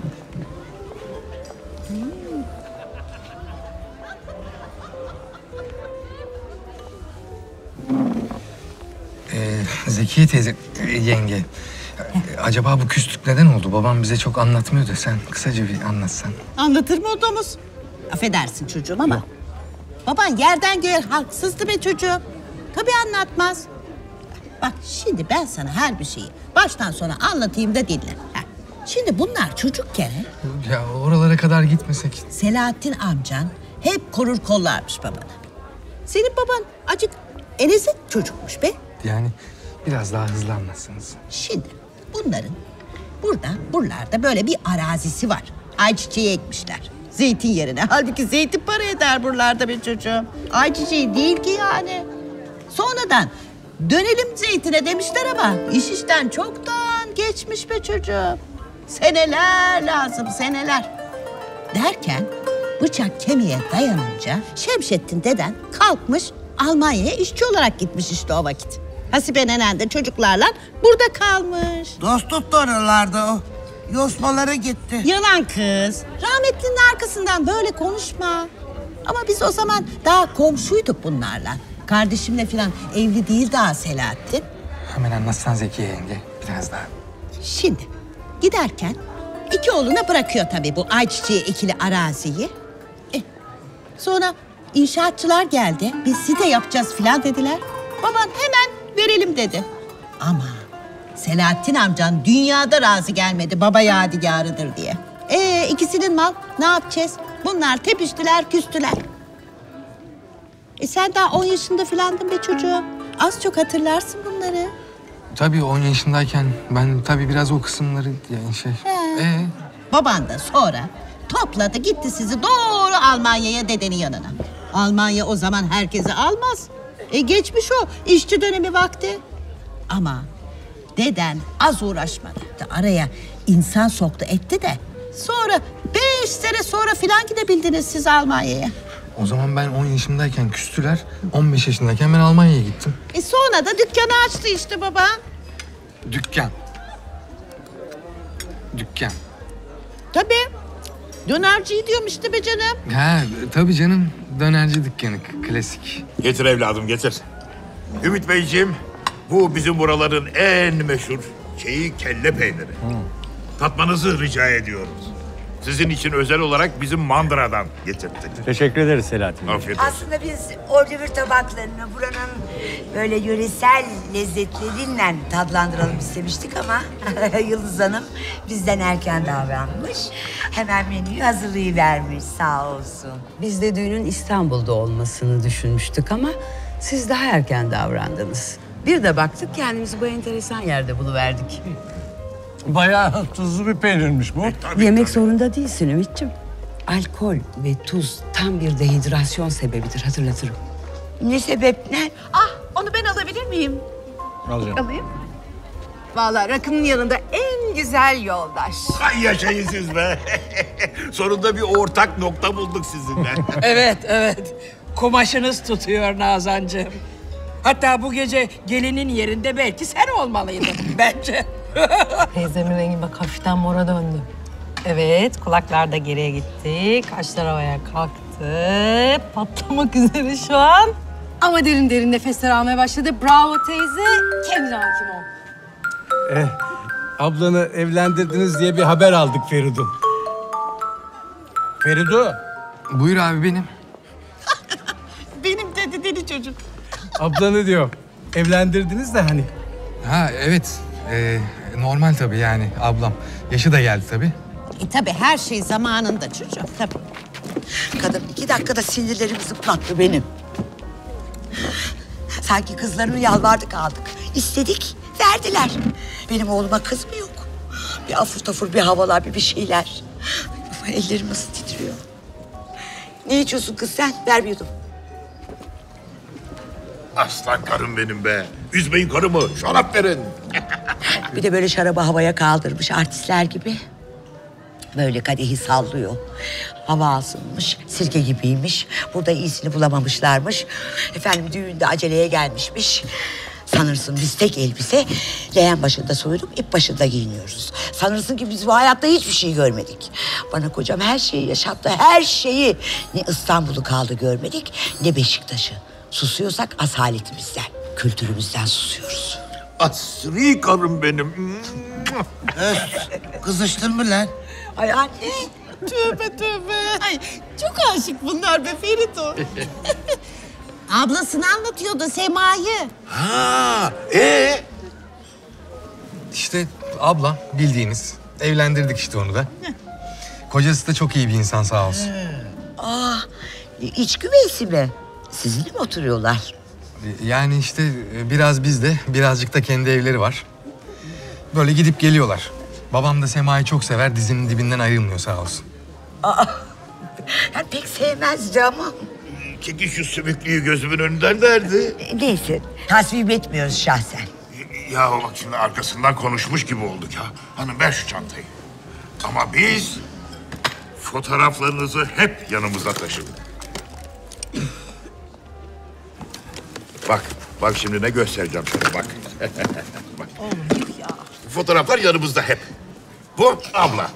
Ee, Zekiye teyze, e, yenge. e, Acaba bu küslük neden oldu? Babam bize çok anlatmıyor da sen kısaca bir anlatsan. Anlatır mı o domuz? Affedersin çocuğum ama. Baban yerden göğe haksızdı be çocuğum. Tabii anlatmaz. Bak şimdi ben sana her bir şeyi baştan sona anlatayım da dinle. Ha. Şimdi bunlar çocukken Ya oralara kadar gitmesek. Selahattin amcan hep korur kollarmış babanı. Senin baban acık elezet çocukmuş be. Yani biraz daha hızlı anlatsanız. Şimdi bunların burada, buralarda böyle bir arazisi var. Ayçiçeği ekmişler. Zeytin yerine. Halbuki zeytin para eder buralarda be çocuğum. Ayçiçeği değil ki yani. Sonradan dönelim zeytine demişler ama iş işten çoktan geçmiş be çocuğum. Seneler lazım, seneler. Derken bıçak kemiğe dayanınca Şemsettin deden kalkmış Almanya'ya işçi olarak gitmiş işte o vakit. Hasibe nenen de çocuklarla burada kalmış. Dost tuttu oralarda o. Yosmalara gitti. Yalan kız. Rahmetlinin arkasından böyle konuşma. Ama biz o zaman daha komşuyduk bunlarla. Kardeşimle falan evli değil daha Selahattin. Hemen anlatsan Zekiye yenge. Biraz daha. Şimdi giderken iki oğluna bırakıyor tabii bu ayçiçeği ekili araziyi. Eh, sonra inşaatçılar geldi. Biz site yapacağız falan dediler. Baban hemen verelim dedi. Ama Selahattin amcan dünyada razı gelmedi baba yadigarıdır diye. Ee ikisinin mal ne yapacağız? Bunlar tepiştiler, küstüler. E sen daha on yaşında filandın be çocuğum. Az çok hatırlarsın bunları. Tabii on yaşındayken ben tabii biraz o kısımları yani şey. He. Ee? Baban da sonra topladı gitti sizi doğru Almanya'ya dedenin yanına. Almanya o zaman herkesi almaz. E geçmiş o işçi dönemi vakti. Ama deden az uğraşmadı. Araya insan soktu etti de. Sonra beş sene sonra filan gidebildiniz siz Almanya'ya. O zaman ben on yaşındayken küstüler. on beş yaşındayken ben Almanya'ya gittim. E sonra da dükkanı açtı işte baba. Dükkan. Dükkan. Tabii. Dönerciyi diyorum işte be canım. Ha tabii canım. Dönerci dükkanı. Klasik. Getir evladım getir. Ümit Beyciğim, bu bizim buraların en meşhur şeyi kelle peyniri. Hı. Tatmanızı rica ediyoruz. Sizin için özel olarak bizim mandıradan getirttik. Teşekkür ederiz Selahattin Bey. Afiyet olsun. Aslında biz ordivür tabaklarını buranın böyle yöresel lezzetleriyle tadlandıralım istemiştik ama Yıldız Hanım bizden erken davranmış. Hemen menüyü hazırlayıvermiş sağ olsun. Biz de düğünün İstanbul'da olmasını düşünmüştük ama siz daha erken davrandınız. Bir de baktık kendimizi bu enteresan yerde buluverdik. Bayağı tuzlu bir peynirmiş bu. Yemek zorunda değilsin Ümit'ciğim. Alkol ve tuz tam bir dehidrasyon sebebidir, hatırlatırım. Ne sebep ne? Ah, onu ben alabilir miyim? Alacağım. Alayım. Vallahi rakının yanında en güzel yoldaş. Ay yaşayın siz be. Sonunda bir ortak nokta bulduk sizinle. Evet, evet. Kumaşınız tutuyor Nazancığım. Hatta bu gece gelinin yerinde belki sen olmalıydın bence. Teyzemin rengi bak hafiften mora döndü. Evet, kulaklar da geriye gitti. Kaşlar havaya kalktı. Patlamak üzere şu an. Ama derin derin nefesler almaya başladı. Bravo teyze. Kendine hakim ol. Eh, ablanı evlendirdiniz diye bir haber aldık Feridun. Feridu. Buyur abi benim. Benim dedi deli çocuk. Ablanı diyor. Evlendirdiniz de hani. Ha evet. Ee, normal tabii yani ablam. Yaşı da geldi tabii. E tabii her şey zamanında çocuğum tabii. Kadın iki dakikada sinirlerimi zıplattı benim. Sanki kızlarını yalvardık aldık. İstedik, verdiler. Benim oğluma kız mı yok? Bir afur tafur bir havalar, bir bir şeyler. Ellerim nasıl titriyor. Ne içiyorsun kız sen? Ver bir yudum. Aslan karım benim be. Üzmeyin karımı, şarap verin. Bir de böyle şarabı havaya kaldırmış artistler gibi. Böyle kadehi sallıyor. Hava asılmış, sirke gibiymiş. Burada iyisini bulamamışlarmış. Efendim düğünde aceleye gelmişmiş. Sanırsın biz tek elbise leğen başında soyunup ip başında giyiniyoruz. Sanırsın ki biz bu hayatta hiçbir şey görmedik. Bana kocam her şeyi yaşattı, her şeyi. Ne İstanbul'u kaldı görmedik, ne Beşiktaş'ı. Susuyorsak asaletimizden, kültürümüzden susuyoruz. Asri karım benim. Kızıştın mı lan? Ay anne. Tövbe tövbe. Ay çok aşık bunlar be Ferito. Ablasını anlatıyordu Sema'yı. Ha, ee? İşte ablam bildiğiniz. Evlendirdik işte onu da. Kocası da çok iyi bir insan sağ olsun. Aa, iç güveysi mi? Sizinle mi oturuyorlar? Yani işte biraz bizde, birazcık da kendi evleri var. Böyle gidip geliyorlar. Babam da Sema'yı çok sever, dizinin dibinden ayrılmıyor sağ olsun. Aa, ben pek sevmezdi ama. Çekin şu sümüklüyü gözümün önünden derdi. Neyse, tasvip etmiyoruz şahsen. Ya bak şimdi arkasından konuşmuş gibi olduk ya. Hanım ver şu çantayı. Ama biz fotoğraflarınızı hep yanımızda taşıdık. Bak, bak şimdi ne göstereceğim sana bak. Bak. Fotoğraflar yanımızda hep. Bu abla.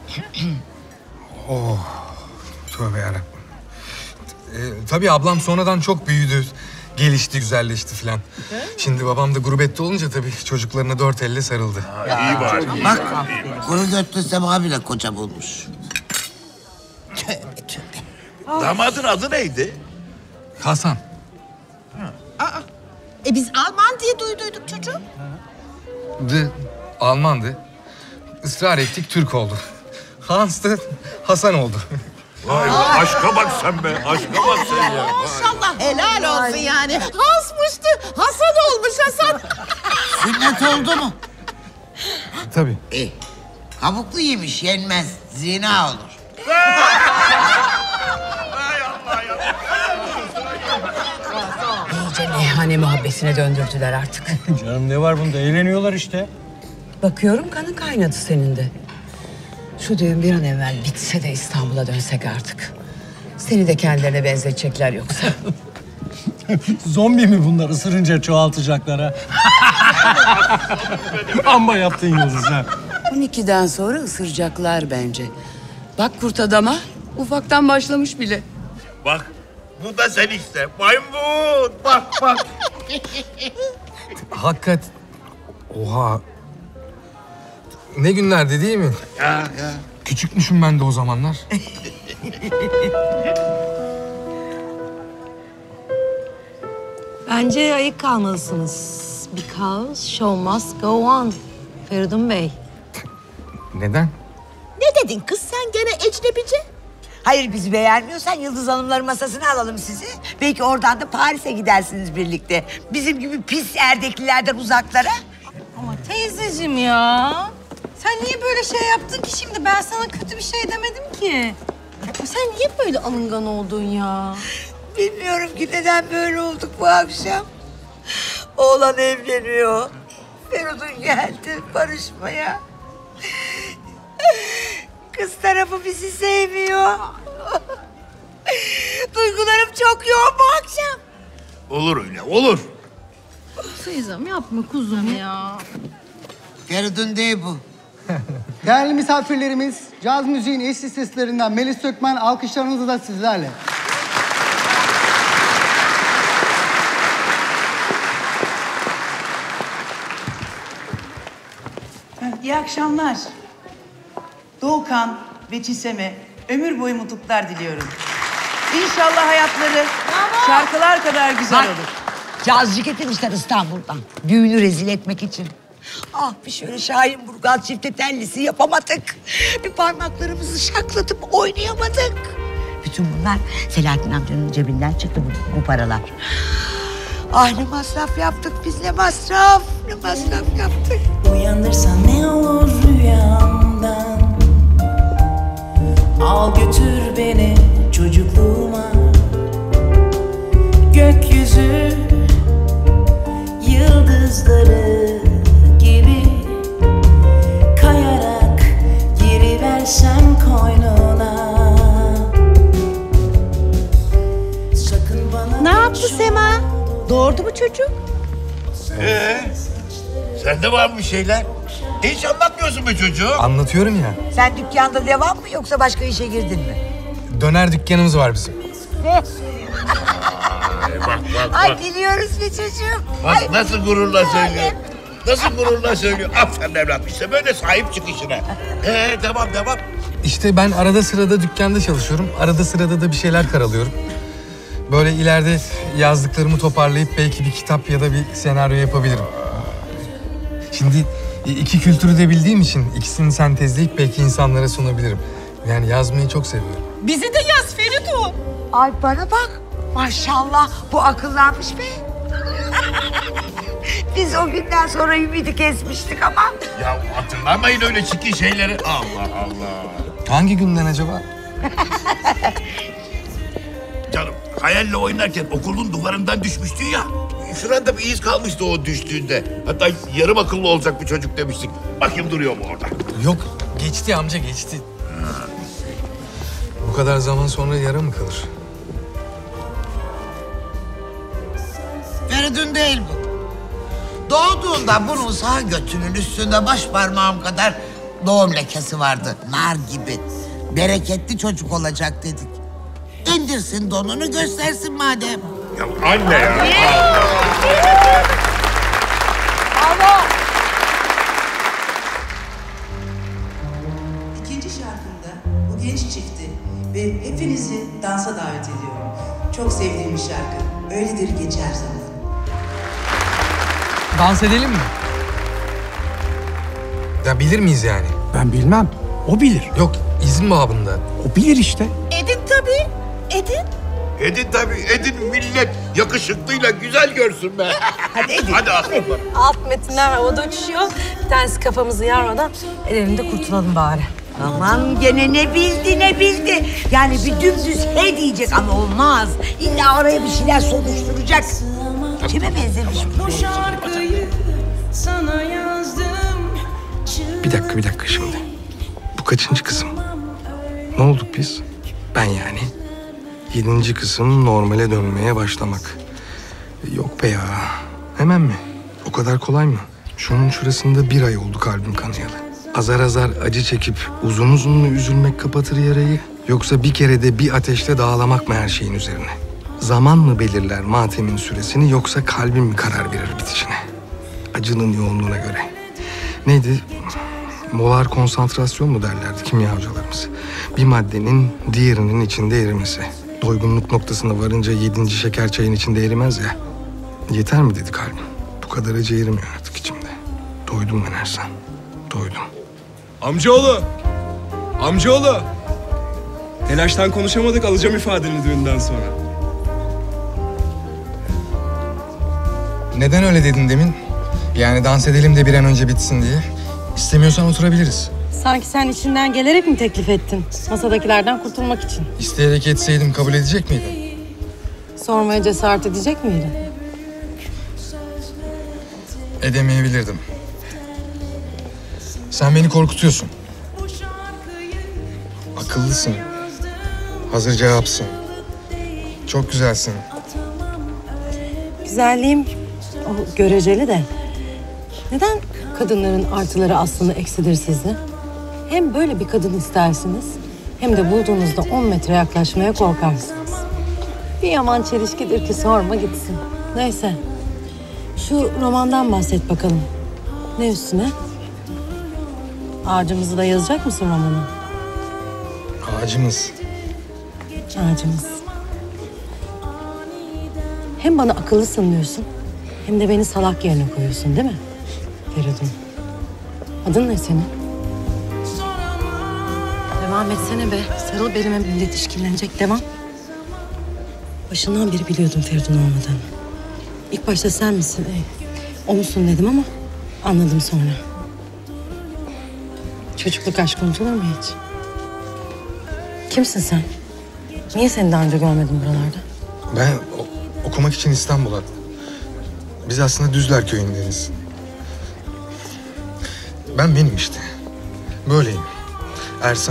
Oh, tövbe yarabbim. Ee, tabii ablam sonradan çok büyüdü. Gelişti, güzelleşti filan. Şimdi babam da gurbette olunca tabii çocuklarına dört elle sarıldı. Ha, iyi bari. Bak, bunu dörtte Sema bile koca bulmuş. Damadın adı neydi? Hasan. Aa, e biz Alman diye duyduyduk çocuğum. De, Almandı. Israr ettik, Türk oldu. Hans da Hasan oldu. Vay be, aşka bak sen be, aşka bak sen ya. Maşallah helal olsun yani. Hasmıştı, Hasan olmuş Hasan. Sünnet oldu mu? Tabii. İyi. Kabuklu yemiş, yenmez. Zina olur. İyice meyhane muhabbesine döndürdüler artık. Canım ne var bunda? Eğleniyorlar işte. Bakıyorum kanın kaynadı senin de. Şu düğün bir an evvel bitse de İstanbul'a dönsek artık. Seni de kendilerine benzetecekler yoksa. Zombi mi bunlar? Isırınca çoğaltacaklar ha. Amma yaptın Yıldız ha. on ikiden sonra ısıracaklar bence. Bak kurt adama ufaktan başlamış bile. Bak, bu da sen işte. Maymun, bak bak. Hakikat. Oha. Ne günlerdi değil mi? Ya ya. Küçükmüşüm ben de o zamanlar. Bence ayık kalmalısınız. Because show must go on. Feridun Bey. Neden? Ne dedin kız sen gene ecnebici? Hayır, bizi beğenmiyorsan Yıldız Hanımların masasına alalım sizi. Belki oradan da Paris'e gidersiniz birlikte. Bizim gibi pis erdeklilerden uzaklara. Ama teyzeciğim ya. Sen niye böyle şey yaptın ki şimdi? Ben sana kötü bir şey demedim ki. Sen niye böyle alıngan oldun ya? Bilmiyorum ki neden böyle olduk bu akşam. Oğlan evleniyor. Feridun geldi barışmaya. Kız tarafı bizi sevmiyor. Duygularım çok yoğun bu akşam. Olur öyle, olur. Teyzem yapma kuzum ya. Feridun değil bu. Değerli misafirlerimiz, caz müziğin eşsiz seslerinden Melis Sökmen alkışlarınızı da sizlerle. İyi akşamlar. Doğukan ve Çisem'e ömür boyu mutluluklar diliyorum. İnşallah hayatları şarkılar kadar güzel Bak, olur. cazcı getirmişler İstanbul'dan. Düğünü rezil etmek için. Ah bir şöyle Şahin Burgaz çifte tellisi yapamadık. Bir parmaklarımızı şaklatıp oynayamadık. Bütün bunlar Selahattin amcanın cebinden çıktı bu, bu paralar. Ah ne masraf yaptık biz, ne masraf, ne masraf yaptık. Uyanırsan ne olur rüyamdan, al götür beni çocukluğuma. Gökyüzü yıldızları gibi kayarak giriversem koynuna. Sakın bana Ne yaptı Sema? Doğurdu mu çocuk? Ee, sende var mı şeyler? Hiç anlatmıyorsun be çocuğum. Anlatıyorum ya. Sen dükkanda devam mı yoksa başka işe girdin mi? Döner dükkanımız var bizim. Bak bak bak. Ay biliyoruz be çocuğum. Bak Ay, nasıl gururla söylüyor. Nasıl gururla söylüyor. Aferin evlat, işte böyle sahip çık işine. Ee, devam devam. İşte ben arada sırada dükkanda çalışıyorum. Arada sırada da bir şeyler karalıyorum. Böyle ileride yazdıklarımı toparlayıp belki bir kitap ya da bir senaryo yapabilirim. Şimdi iki kültürü de bildiğim için ikisini sentezleyip belki insanlara sunabilirim. Yani yazmayı çok seviyorum. Bizi de yaz Feridun. Ay bana bak. Maşallah bu akıllanmış be. Biz o günden sonra ümidi kesmiştik ama. Ya hatırlamayın öyle çirkin şeyleri. Allah Allah. Hangi günden acaba? Canım hayalle oynarken okulun duvarından düşmüştün ya. Şurada bir iz kalmıştı o düştüğünde. Hatta yarım akıllı olacak bir çocuk demiştik. Bakayım duruyor mu orada? Yok, geçti amca geçti. Bu kadar zaman sonra yara mı kalır? Feridun değil bu. Doğduğunda bunun sağ götünün üstünde baş parmağım kadar doğum lekesi vardı. Nar gibi. Bereketli çocuk olacak dedik. İndirsin donunu göstersin madem. Ya anne ya. Bravo. İkinci şarkımda bu genç çifti ve hepinizi dansa davet ediyorum. Çok sevdiğim bir şarkı. Öyledir geçer zaman. Dans edelim mi? Ya bilir miyiz yani? Ben bilmem. O bilir. Yok, izin babında. O bilir işte. Edin tabii. Edin. Edin tabii, edin millet yakışıklıyla güzel görsün be. Hadi edin. Hadi aslanlar. Alt metinler havada uçuşuyor. Bir tanesi kafamızı yarmadan edelim de kurtulalım bari. Aman gene ne bildi ne bildi. Yani bir dümdüz he diyecek ama olmaz. İlla araya bir şeyler sokuşturacak. Kime benzemiş bu? Sana yazdım. Bir dakika bir dakika şimdi. Bu kaçıncı kısım? Ne olduk biz? Ben yani. Yedinci kısım normale dönmeye başlamak. Yok be ya. Hemen mi? O kadar kolay mı? Şunun şurasında bir ay oldu kalbim kanayalı. Azar azar acı çekip uzun uzun mu üzülmek kapatır yarayı? Yoksa bir kerede bir ateşle dağlamak mı her şeyin üzerine? Zaman mı belirler matemin süresini yoksa kalbin mi karar verir bitişine? Acının yoğunluğuna göre. Neydi? Molar konsantrasyon mu derlerdi kimya hocalarımız? Bir maddenin diğerinin içinde erimesi. Doygunluk noktasına varınca yedinci şeker çayın içinde erimez ya. Yeter mi dedi kalbim. Bu kadar acı erimiyor artık içimde. Doydum ben Ersan. Doydum. Amcaoğlu! Amcaoğlu! Telaştan konuşamadık, alacağım ifadeni düğünden sonra. Neden öyle dedin demin? Yani dans edelim de bir an önce bitsin diye. İstemiyorsan oturabiliriz. Sanki sen içinden gelerek mi teklif ettin? Masadakilerden kurtulmak için. İsteyerek etseydim kabul edecek miydin? Sormaya cesaret edecek miydin? Edemeyebilirdim. Sen beni korkutuyorsun. Akıllısın. Hazır cevapsın. Çok güzelsin. Güzelliğim o göreceli de. Neden kadınların artıları aslında eksidir sizde? Hem böyle bir kadın istersiniz hem de bulduğunuzda on metre yaklaşmaya korkarsınız. Bir yaman çelişkidir ki sorma gitsin. Neyse. Şu romandan bahset bakalım. Ne üstüne? Ağacımızı da yazacak mısın romanı? Ağacımız. Ağacımız. Hem bana akıllısın diyorsun hem de beni salak yerine koyuyorsun değil mi Feridun? Adın ne senin? Devam etsene be. Sarıl belime, millet işkillenecek. Devam. Başından beri biliyordum Feridun olmadığını. İlk başta sen misin? Ey, o musun dedim ama anladım sonra. Çocukluk aşkı unutulur mu hiç? Kimsin sen? Niye seni daha önce görmedim buralarda? Ben o- okumak için İstanbul'a. Biz aslında Düzler köyündeniz. Ben benim işte. Böyleyim. Ersan.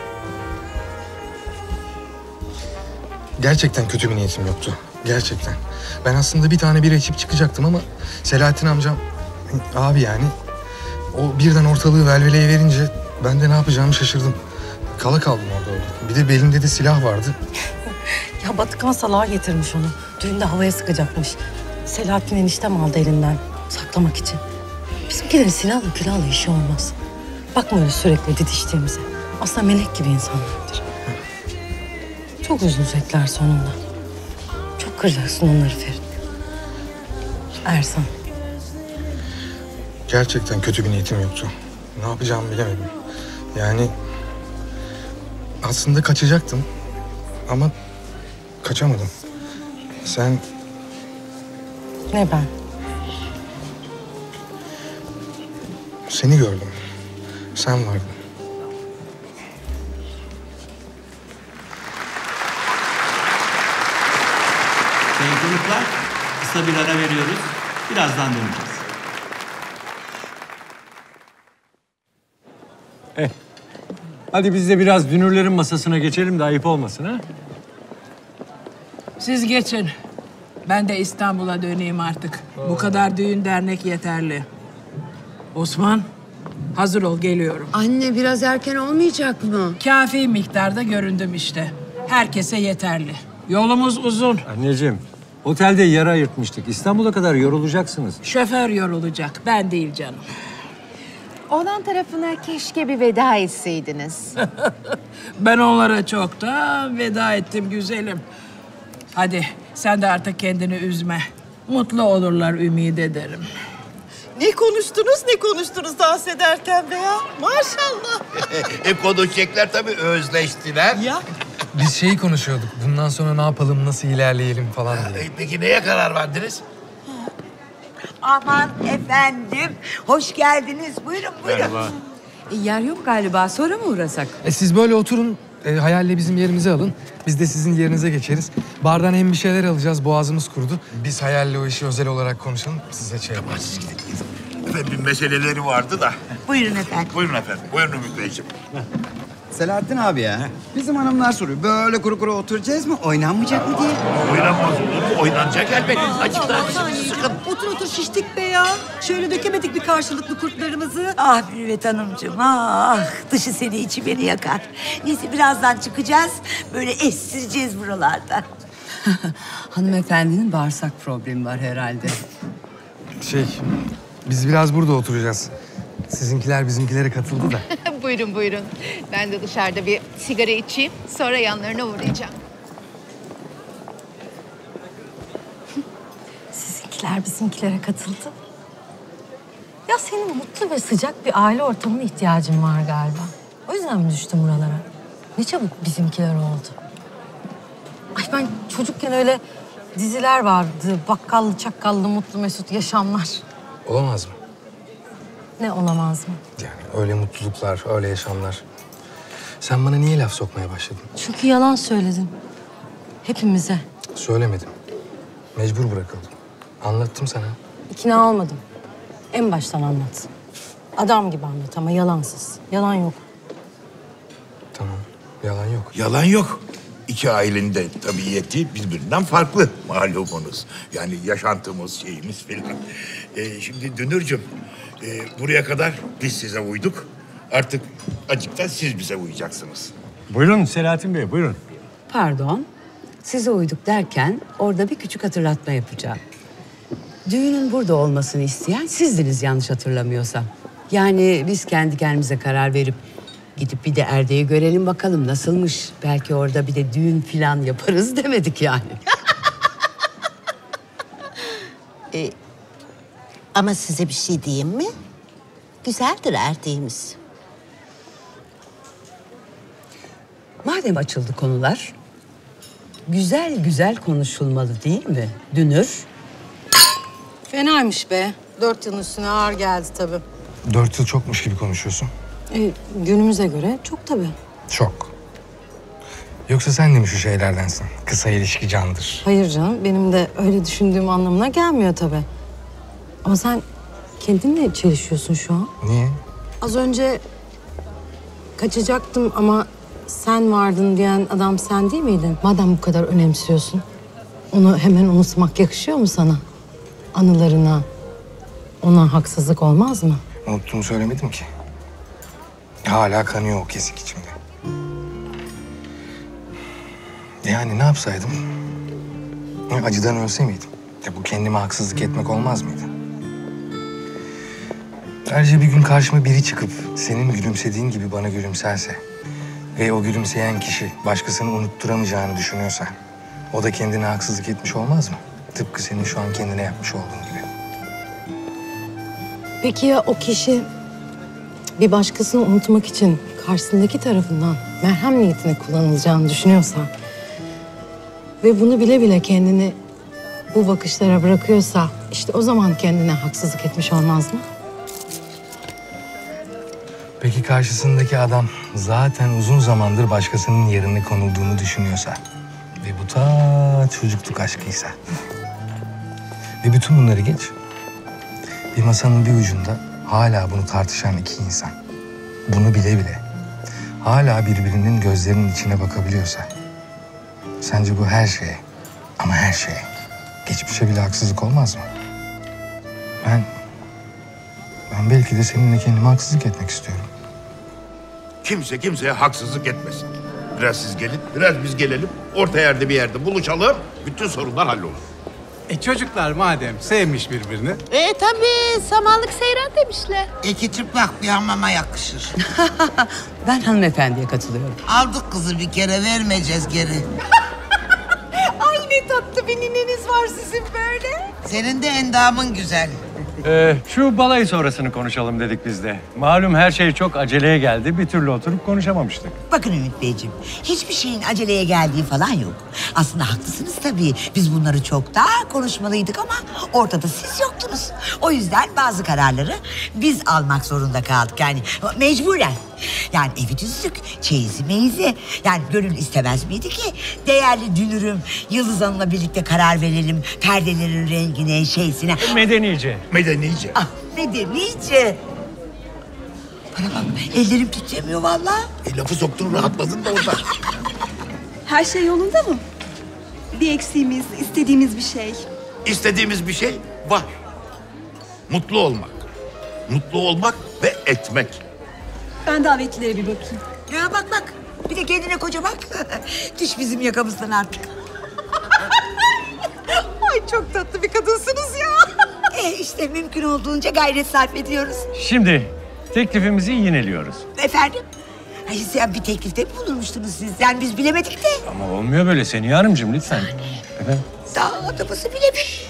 Gerçekten kötü bir niyetim yoktu. Gerçekten. Ben aslında bir tane bira içip çıkacaktım ama Selahattin amcam, abi yani, o birden ortalığı velveleye verince ben de ne yapacağımı şaşırdım. Kala kaldım orada öyle. Bir de belinde de silah vardı. Ya Batıkan salağa getirmiş onu. Düğünde havaya sıkacakmış. Selahattin eniştem aldı elinden saklamak için. Bizimkilerin silahlı külahlı işi olmaz. Bakma öyle sürekli didiştiğimize. Aslında melek gibi insanlardır. Çok üzülecekler sonunda. Çok kıracaksın onları Ferit. Ersan. Gerçekten kötü bir niyetim yoktu. Ne yapacağımı bilemedim. Yani aslında kaçacaktım ama kaçamadım. Sen Ne ben? Seni gördüm. Sen vardın. Sayın konuklar, kısa bir ara veriyoruz. Birazdan döneceğiz. Eh. Hadi biz de biraz dünürlerin masasına geçelim de ayıp olmasın ha. Siz geçin. Ben de İstanbul'a döneyim artık. Bu kadar düğün dernek yeterli. Osman, hazır ol, geliyorum. Anne biraz erken olmayacak mı? Kafi miktarda göründüm işte. Herkese yeterli. Yolumuz uzun. Anneciğim, otelde yer ayırtmıştık. İstanbul'a kadar yorulacaksınız. Şoför yorulacak, ben değil canım. Oğlan tarafına keşke bir veda etseydiniz. Ben onlara çoktan veda ettim güzelim. Hadi sen de artık kendini üzme. Mutlu olurlar ümit ederim. Ne konuştunuz ne konuştunuz dans ederken be ya. Maşallah. e konuşacaklar tabii, özleştiler. Ya. Biz şeyi konuşuyorduk. Bundan sonra ne yapalım, nasıl ilerleyelim falan diye. E, peki neye karar verdiniz? Aman efendim, hoş geldiniz. Buyurun, buyurun. E, yer yok galiba. Sonra mı uğrasak? E siz böyle oturun. E, hayalle bizim yerimizi alın. Biz de sizin yerinize geçeriz. Bardan hem bir şeyler alacağız. Boğazımız kurudu. Biz hayalle o işi özel olarak konuşalım. Size şey yapalım. Efendim bir meseleleri vardı da. Buyurun efendim. Buyurun efendim. Buyurun Ümit Beyciğim. Selahattin abi ya. Bizim hanımlar soruyor. Böyle kuru kuru oturacağız mı? Oynanmayacak mı diye. Oynanmaz olur mu? Oynanacak elbet. Açık daha sıkın. Otur otur şiştik be ya. Şöyle dökemedik bir karşılıklı kurtlarımızı. Ah Mürüvvet Hanımcığım, ah dışı seni içi beni yakar. Neyse birazdan çıkacağız, böyle estireceğiz buralarda. Hanımefendinin bağırsak problemi var herhalde. Şey, biz biraz burada oturacağız. Sizinkiler bizimkilere katıldı da. Buyurun buyurun. Ben de dışarıda bir sigara içeyim. Sonra yanlarına uğrayacağım. Sizinkiler bizimkilere katıldı. Ya senin mutlu ve sıcak bir aile ortamına ihtiyacın var galiba. O yüzden mi düştün buralara? Ne çabuk bizimkiler oldu. Ay ben çocukken öyle diziler vardı. Bakkallı, çakkallı, mutlu, mesut yaşamlar. Olamaz mı? Ne olamaz mı? Yani öyle mutluluklar, öyle yaşamlar. Sen bana niye laf sokmaya başladın? Çünkü yalan söyledin. Hepimize. Söylemedim. Mecbur bırakıldım. Anlattım sana. İkna olmadım. En baştan anlat. Adam gibi anlat ama yalansız. Yalan yok. Tamam, yalan yok. Yalan yok. İki ailenin de tabiiyeti birbirinden farklı malumunuz. Yani yaşantımız, şeyimiz filan. Ee, şimdi Dünürcüm, e, buraya kadar biz size uyduk. Artık acıktan siz bize uyacaksınız. Buyurun Selahattin Bey, buyurun. Pardon, size uyduk derken orada bir küçük hatırlatma yapacağım. Düğünün burada olmasını isteyen sizdiniz yanlış hatırlamıyorsam. Yani biz kendi kendimize karar verip gidip bir de Erde'yi görelim bakalım nasılmış. Belki orada bir de düğün filan yaparız demedik yani. E, ama size bir şey diyeyim mi? Güzeldir erdiğimiz. Madem açıldı konular, güzel güzel konuşulmalı değil mi Dünür? Fenaymış be. Dört yılın üstüne ağır geldi tabii. Dört yıl çokmuş gibi konuşuyorsun. E, günümüze göre çok tabii. Çok. Yoksa sen de mi şu şeylerdensin? Kısa ilişki candır. Hayır canım, benim de öyle düşündüğüm anlamına gelmiyor tabii. Ama sen kendinle çelişiyorsun şu an. Niye? Az önce kaçacaktım ama sen vardın diyen adam sen değil miydin? Madem bu kadar önemsiyorsun, onu hemen unutmak yakışıyor mu sana? Anılarına, ona haksızlık olmaz mı? Unuttuğumu söylemedim ki. Hala kanıyor o kesik içimde. Yani ne yapsaydım? Ya acıdan ölse miydim? Ya bu kendime haksızlık etmek olmaz mıydı? Ayrıca bir gün karşıma biri çıkıp senin gülümsediğin gibi bana gülümserse ve o gülümseyen kişi başkasını unutturamayacağını düşünüyorsa o da kendine haksızlık etmiş olmaz mı? Tıpkı senin şu an kendine yapmış olduğun gibi. Peki ya o kişi bir başkasını unutmak için karşısındaki tarafından merhem niyetine kullanılacağını düşünüyorsa ve bunu bile bile kendini bu bakışlara bırakıyorsa işte o zaman kendine haksızlık etmiş olmaz mı? Peki karşısındaki adam zaten uzun zamandır başkasının yerine konulduğunu düşünüyorsa ve bu ta çocukluk aşkıysa ve bütün bunları geç, bir masanın bir ucunda hala bunu tartışan iki insan, bunu bile bile hala birbirinin gözlerinin içine bakabiliyorsa, sence bu her şeye ama her şeye, geçmişe bile haksızlık olmaz mı? Ben, ben belki de seninle kendime haksızlık etmek istiyorum. Kimse kimseye haksızlık etmesin. Biraz siz gelin, biraz biz gelelim. Orta yerde bir yerde buluşalım. Bütün sorunlar hallolur. E çocuklar madem sevmiş birbirini. E tabii samanlık seyran demişler. İki çıplak bir hamama yakışır. Ben hanımefendiye katılıyorum. Aldık kızı bir kere, vermeyeceğiz geri. Ay ne tatlı bir nineniz var sizin böyle. Senin de endamın güzel. Ee, şu balayı sonrasını konuşalım dedik biz de. Malum her şey çok aceleye geldi. Bir türlü oturup konuşamamıştık. Bakın Ümit Beyciğim, hiçbir şeyin aceleye geldiği falan yok. Aslında haklısınız tabii. Biz bunları çok daha konuşmalıydık ama ortada siz yoktunuz. O yüzden bazı kararları biz almak zorunda kaldık. Yani mecburen. Yani evi düzdük, çeyizi meyizi. Yani gönül istemez miydi ki değerli dünürüm Yıldız Hanım'la birlikte karar verelim. Perdelerin rengine, şeysine. Medenice. Medenice. Ah, medenice. Bana bak, ellerim titremiyor vallahi. E, lafı soktun, rahatladın da orada. Her şey yolunda mı? Bir eksiğimiz, istediğimiz bir şey. İstediğimiz bir şey var. Mutlu olmak. Mutlu olmak ve etmek. Ben davetlilere bir bakayım. Ya bak bak, bir de kendine koca bak. Düş bizim yakamızdan artık. çok tatlı bir kadınsınız ya. E işte mümkün olduğunca gayret sarf ediyoruz. Şimdi teklifimizi yineliyoruz. Efendim? Ay sen bir teklifte mi bulunmuştunuz siz? Yani biz bilemedik de. Ama olmuyor böyle Seniha Hanımcığım lütfen. Efendim? Daha adamızı bilemiş.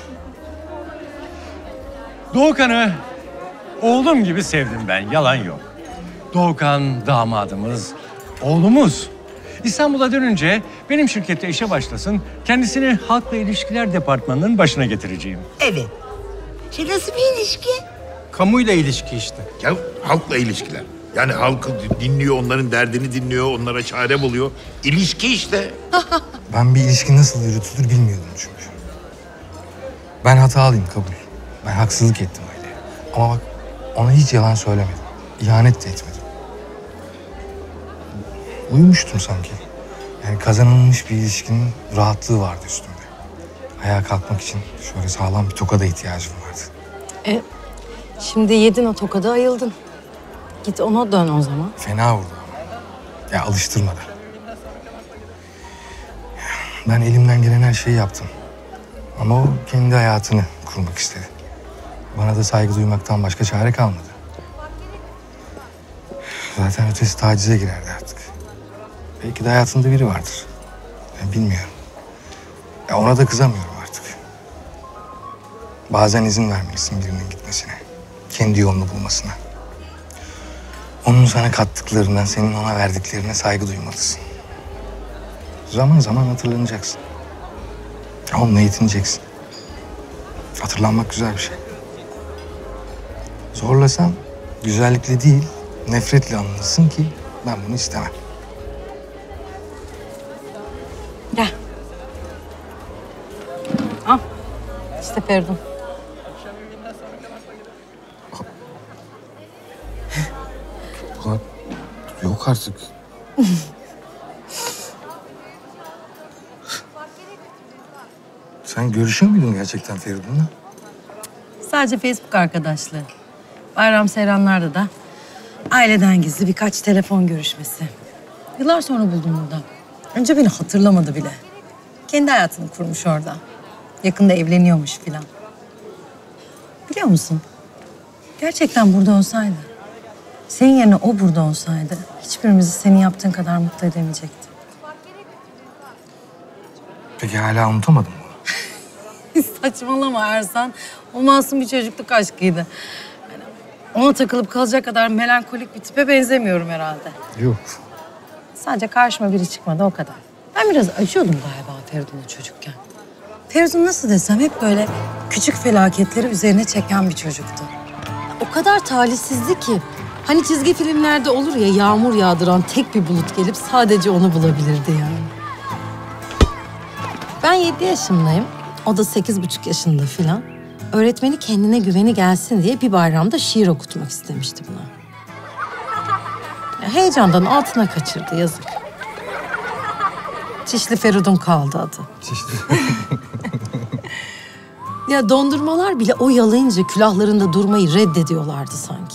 Doğukan'ı oğlum gibi sevdim ben, yalan yok. Doğukan damadımız, oğlumuz. İstanbul'a dönünce benim şirkette işe başlasın, kendisini halkla ilişkiler departmanının başına getireceğim. Evet. Şey nasıl bir ilişki? Kamuyla ilişki işte. Ya halkla ilişkiler. Yani halkı dinliyor, onların derdini dinliyor, onlara çare buluyor. İlişki işte. Ben bir ilişki nasıl yürütülür bilmiyordum çünkü. Ben hatalıyım, kabul. Ben haksızlık ettim öyle. Ama bak ona hiç yalan söylemedim. İhanet de etmedim. Uyumuştum sanki. Yani kazanılmış bir ilişkinin rahatlığı vardı üstümde. Ayağa kalkmak için şöyle sağlam bir tokada ihtiyacım vardı. E, şimdi yedin o tokadı, ayıldın. Git ona dön o zaman. Fena vurdu ama. Ya alıştırmadı. Ben elimden gelen her şeyi yaptım. Ama o kendi hayatını kurmak istedi. Bana da saygı duymaktan başka çare kalmadı. Zaten ötesi tacize girerdi artık. Belki de hayatında biri vardır. Ben bilmiyorum. Ya ona da kızamıyorum artık. Bazen izin vermelisin birinin gitmesine. Kendi yolunu bulmasına. Onun sana kattıklarından, senin ona verdiklerine saygı duymalısın. Zaman zaman hatırlanacaksın. Onunla yetineceksin. Hatırlanmak güzel bir şey. Zorlasan güzellikle değil, nefretle anlasın ki ben bunu istemem. Gel. Al. İşte Feridun. Yok artık. Sen görüşüyor muydun gerçekten Feridun'la? Sadece Facebook arkadaşlığı. Bayram seyranlarda da aileden gizli birkaç telefon görüşmesi. Yıllar sonra buldum burada. Önce beni hatırlamadı bile. Kendi hayatını kurmuş orada. Yakında evleniyormuş filan. Biliyor musun? Gerçekten burada olsaydı, senin yerine o burada olsaydı hiçbirimizi senin yaptığın kadar mutlu edemeyecekti. Peki hala unutamadın mı? Saçmalama Ersan. O masum bir çocukluk aşkıydı. Yani ona takılıp kalacak kadar melankolik bir tipe benzemiyorum herhalde. Yok. Sadece karşıma biri çıkmadı, o kadar. Ben biraz acıyordum galiba Feridun'u çocukken. Feridun nasıl desem hep böyle küçük felaketleri üzerine çeken bir çocuktu. O kadar talihsizdi ki. Hani çizgi filmlerde olur ya, yağmur yağdıran tek bir bulut gelip sadece onu bulabilirdi yani. Ben yedi yaşındayım. O da sekiz buçuk yaşında filan. Öğretmeni kendine güveni gelsin diye bir bayramda şiir okutmak istemişti buna. Ya heyecandan altına kaçırdı, yazık. Çişli Feridun kaldı adı. Çişli. Ya dondurmalar bile o yalayınca külahlarında durmayı reddediyorlardı sanki.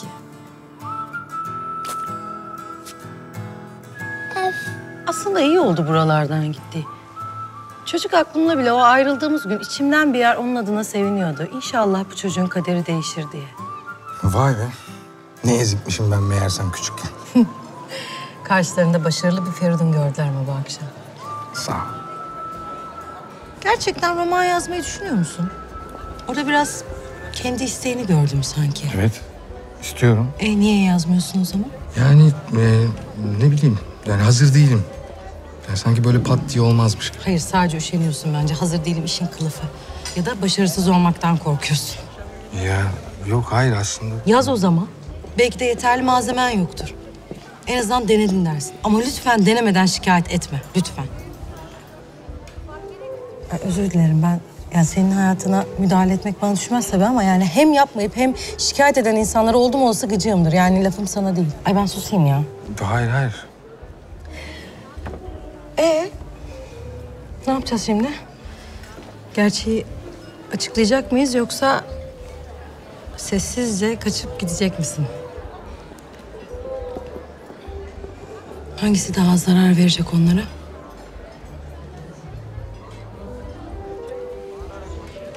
Aslında iyi oldu buralardan gitti. Çocuk aklımla bile o ayrıldığımız gün içimden bir yer onun adına seviniyordu. İnşallah bu çocuğun kaderi değişir diye. Vay be. Ne ezikmişim ben meğersem küçükken. Karşılarında başarılı bir Feridun gördüler mi bu akşam? Sağ ol. Gerçekten roman yazmayı düşünüyor musun? Orada biraz kendi isteğini gördüm sanki. Evet. İstiyorum. E niye yazmıyorsun o zaman? Yani e, ne bileyim. Yani hazır değilim. Yani sanki böyle pat diye olmazmış. Hayır, sadece üşeniyorsun bence. Hazır değilim işin kılıfı. Ya da başarısız olmaktan korkuyorsun. Ya yok hayır aslında. Yaz o zaman. Belki de yeterli malzemen yoktur. En azından denedin dersin. Ama lütfen denemeden şikayet etme. Lütfen. Ay, özür dilerim ben. Yani senin hayatına müdahale etmek bana düşmez tabii ama yani hem yapmayıp hem şikayet eden insanlara oldum olsa gıcığımdır. Yani lafım sana değil. Ay ben susayım ya. Hayır hayır. Ee, ne yapacağız şimdi? Gerçeği açıklayacak mıyız yoksa sessizce kaçıp gidecek misin? Hangisi daha zarar verecek onlara?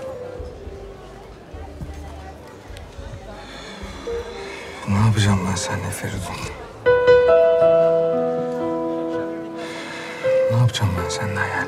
Ne yapacağım ben seninle Feridun? Ne yapacağım ben seninle yani?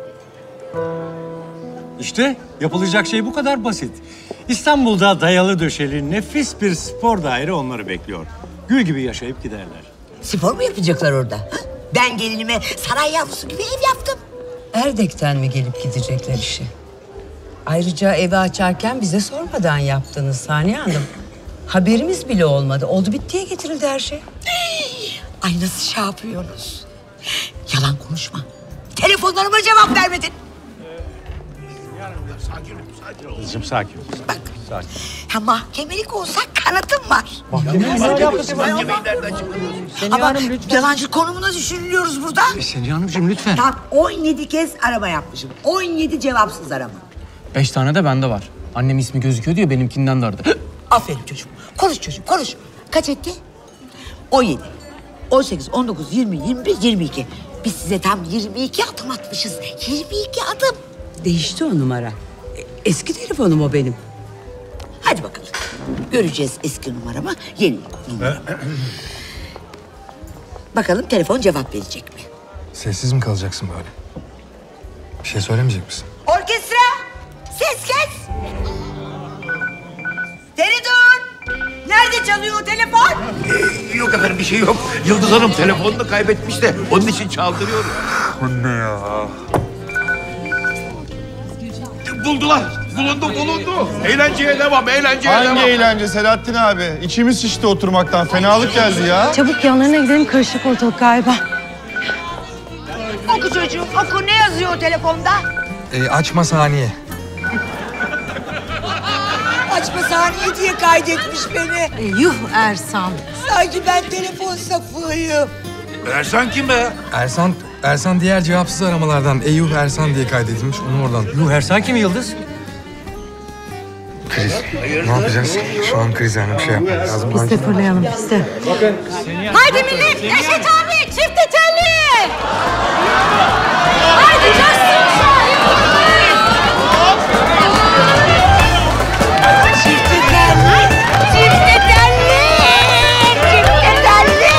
İşte yapılacak şey bu kadar basit. İstanbul'da dayalı döşeli nefis bir spor daire onları bekliyor. Gül gibi yaşayıp giderler. Spor mu yapacaklar orada? Ha? Ben gelinime saray yavrusu gibi ev yaptım. Erdek'ten mi gelip gidecekler işi? Ayrıca evi açarken bize sormadan yaptınız Saniye Hanım. Haberimiz bile olmadı. Oldu bittiye getirildi her şey. Ay nasıl şey yapıyorsunuz? Yalan konuşma. Telefonlarıma cevap vermedin. Kızım sakin ol. Bak. Sakin. Ha mahkemelik olsa kanıtım var. Mahkemelik ne alakası var? Ama yalancı konumuna düşürülüyoruz burada. Seniha Hanımcığım lütfen. Tam on yedi kez arama yapmışım. on yedi cevapsız arama. Beş tane de bende var. Annem ismi gözüküyor diyor benimkinden de aradı. Aferin çocuğum. Konuş çocuğum konuş. Kaç etti? on yedi. on sekiz, on dokuz, yirmi, yirmi bir, yirmi iki. Biz size tam yirmi iki adım atmışız. yirmi iki adım. Değişti o numara. Eski telefonum o benim. Hadi bakalım. Göreceğiz eski numaramı, yeni numara. Bakalım telefon cevap verecek mi? Sessiz mi kalacaksın böyle? Bir şey söylemeyecek misin? Orkestra! Ses kes! Feridun! Nerede çalıyor o telefon? Ee, yok efendim bir şey yok. Yıldız Hanım telefonunu kaybetmiş de onun için çaldırıyorum. Anne ya. Buldular. Bulundu bulundu. Eğlenceye devam, eğlenceye Hangi devam. eğlence Selahattin abi? İçimiz şişti oturmaktan. Fenalık geldi ya. Çabuk yanlarına gidelim, karışık ortalık galiba. Oku çocuğum, oku. Ne yazıyor o telefonda? Ee, açma Saniye. Açma saniye diye kaydetmiş beni. E, yuh Ersan. Sanki ben telefon safığıyım. Ersan kim be? Ersan, Ersan diğer cevapsız aramalardan Eyüh Ersan diye kaydedilmiş. Onu oradan. Yuh Ersan kim Yıldız? Kriz. Ne yapacağız? Şu an kriz yani bir şey yapmamız lazım. Biz de fırlayalım, biz de. Haydi millet, Neşet abi çift tekerli. Haydi Justin Şahin. Çift tekerli, çift tekerli, çift tekerli.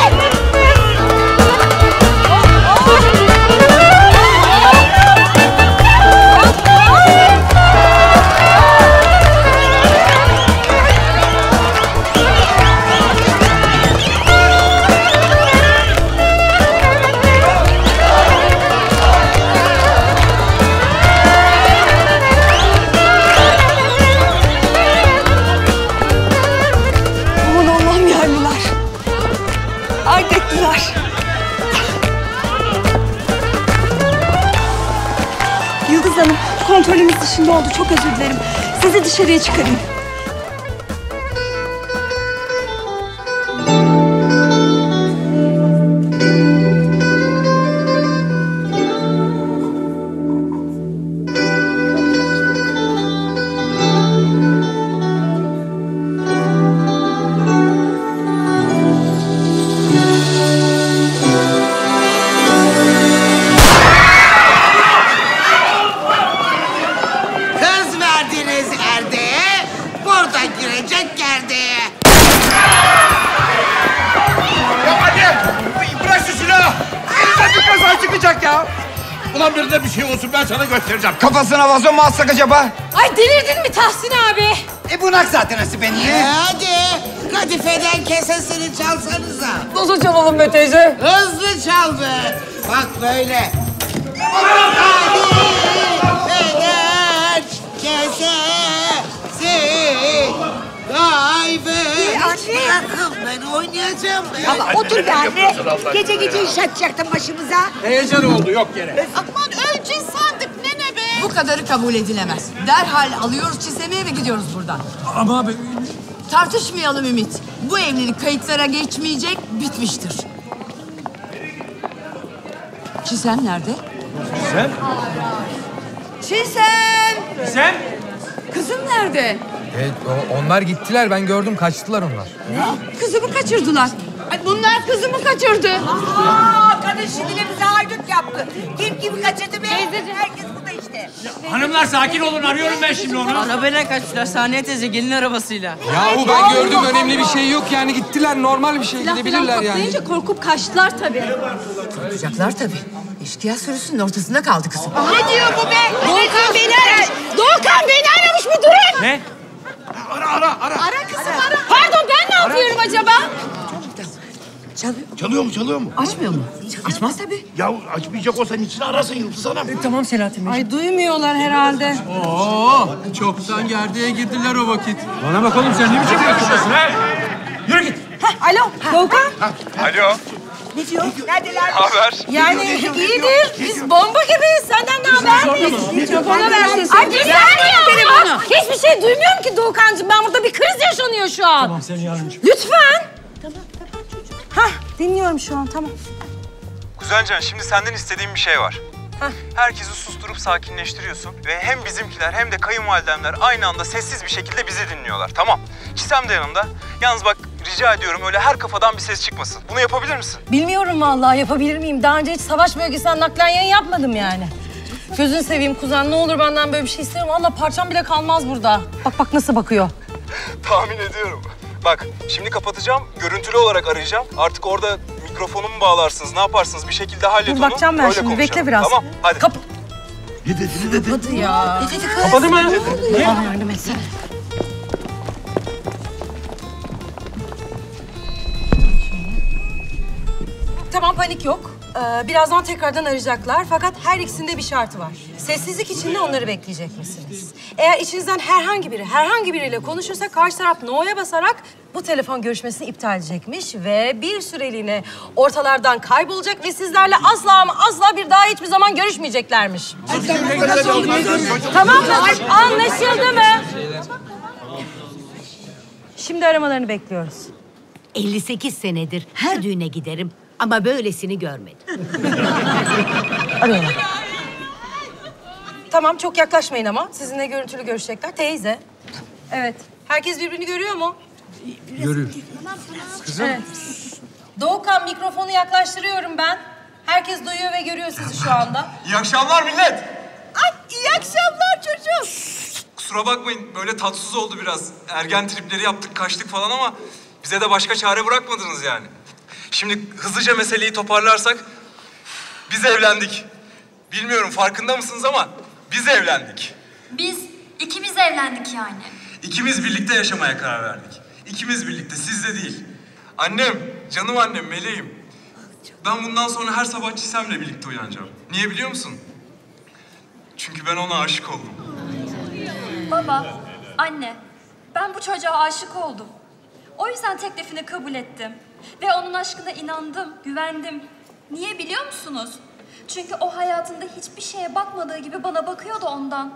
Aman Allah'ım yerliler. Erdekliler. Yıldız Hanım, kontrolümüz dışında oldu. Çok özür dilerim. Sizi dışarıya çıkarayım. Kız verdiniz Erde'ye, burada girecek gerdeğe. Ya anne! Bırak şu silahı! Elimden bir kaza çıkacak ya! Ulan birine bir şey olsun ben sana göstereceğim. Kafasına vazo mu atsak acaba? Ay delirdin mi Tahsin abi? E bunak zaten nasıl beni. E hadi, kadifeden kesesini çalsanıza. Nasıl çalalım be teyze? Hızlı çal be. Bak böyle. Kadifeden kesesi kaybet. Bırakın ben oynayacağım. be. Ama otur be anne. Gece gece iş açacaktın başımıza. Heyecan oldu yok yere. Aman öleceğiz sandık nene be. Bu kadarı kabul edilemez. Derhal alıyoruz çisemeye ve gidiyoruz buradan. Ama abi... Tartışmayalım Ümit. Bu evlilik kayıtlara geçmeyecek, bitmiştir. Çisem nerede? Sen? Çisem! Sen? Kızım nerede? Evet, o- onlar gittiler. Ben gördüm. Kaçtılar onlar. Ne? Kızımı kaçırdılar. Ay bunlar kızımı kaçırdı. Aa, kadın şimdi de bize haydut yaptı. Kim kimi kaçırdı be? Herkes burada işte. hadi. Hanımlar sakin olun, arıyorum ben şimdi onu. Arabayla kaçtılar Saniye teyze, gelin arabasıyla. Yahu ben gördüm, önemli bir şey yok yani gittiler, normal bir şey, gidebilirler yani. Patlayınca korkup kaçtılar tabii. Korkacaklar tabii. Eşkıya sürüsünün ortasında kaldı kızım. Ne diyor bu be? Doğukan beni aramış. Doğukan beni aramış bir durun. Ne? Ara ara ara. Ara kızım ara. Pardon ben ne yapıyorum acaba? Çalıyor. Çalıyor mu çalıyor mu? Açmıyor mu? Açmaz tabii. Ya açmayacak olsa niçin arasın Yıldız Hanım? E, tamam Selahattin Bey. Ay duymuyorlar herhalde. Oo, çoktan gerdeğe girdiler o vakit. Bana bak oğlum, sen ne biçim yakışıyorsun ha? Yürü git. Heh, alo Doğukan. Alo. Ne diyor? Neredeler? Haber? Yani iyidir. Biz bomba gibiyiz. Senden ne haber? Mikrofona ver sesini. Ay bir saniye ama. Hiçbir şey duymuyorum ki Doğukancığım. Ben burada bir kriz yaşanıyor şu an. Tamam sen yarınca. Lütfen. Tamam tamam çocuğum. Hah dinliyorum şu an tamam. Kuzencan, şimdi senden istediğim bir şey var. Hah. Herkesi susturup sakinleştiriyorsun ve hem bizimkiler hem de kayınvalidemler aynı anda sessiz bir şekilde bizi dinliyorlar, tamam? Çisem de yanımda. Yalnız bak, rica ediyorum öyle her kafadan bir ses çıkmasın. Bunu yapabilir misin? Bilmiyorum vallahi yapabilir miyim? Daha önce hiç savaş bölgesinden naklen yayın yapmadım yani. Gözünü seveyim kuzen, ne olur benden böyle bir şey isterim. Vallahi parçam bile kalmaz burada. Bak bak nasıl bakıyor. Tahmin ediyorum. Bak, şimdi kapatacağım, görüntülü olarak arayacağım. Artık orada mikrofonumu bağlarsınız, ne yaparsınız? Bir şekilde hallet Dur onu. bakacağım ben öyle şimdi, konuşalım. bekle biraz. Tamam, hadi. Kap Ne dedi ne dedi? Kapadı ya. Ne dedi kız? Kapadı mı? Ne? Yardım etsene. Tamam panik yok. Ee, birazdan tekrardan arayacaklar. Fakat her ikisinde bir şartı var. Sessizlik içinde onları bekleyecek misiniz? Eğer içinizden herhangi biri, herhangi biriyle konuşursa karşı taraf no'ya basarak bu telefon görüşmesini iptal edecekmiş ve bir süreliğine ortalardan kaybolacak ve sizlerle asla ama asla bir daha hiçbir zaman görüşmeyeceklermiş. Tamam mı? Anlaşıldı mı? Şimdi aramalarını bekliyoruz. elli sekiz senedir her düğüne giderim ama böylesini görmedim. Arıyorlar. Tamam çok yaklaşmayın ama. Sizinle görüntülü görüşecekler. Teyze. Evet. Herkes birbirini görüyor mu? Görüyor. Kızım. Evet. Doğukan mikrofonu yaklaştırıyorum ben. Herkes duyuyor ve görüyor sizi şu anda. İyi akşamlar millet. Ay iyi akşamlar çocuğum. Kusura bakmayın, böyle tatsız oldu biraz. Ergen tripleri yaptık, kaçtık falan ama bize de başka çare bırakmadınız yani. Şimdi hızlıca meseleyi toparlarsak, biz evlendik. Bilmiyorum farkında mısınız ama biz evlendik. Biz ikimiz evlendik yani. İkimiz birlikte yaşamaya karar verdik. İkimiz birlikte, siz de değil. Annem, canım annem, meleğim. Ben bundan sonra her sabah Çisem'le birlikte uyanacağım. Niye biliyor musun? Çünkü ben ona aşık oldum. Baba, anne, ben bu çocuğa aşık oldum. O yüzden teklifini kabul ettim. Ve onun aşkına inandım, güvendim. Niye biliyor musunuz? Çünkü o hayatında hiçbir şeye bakmadığı gibi bana bakıyordu ondan.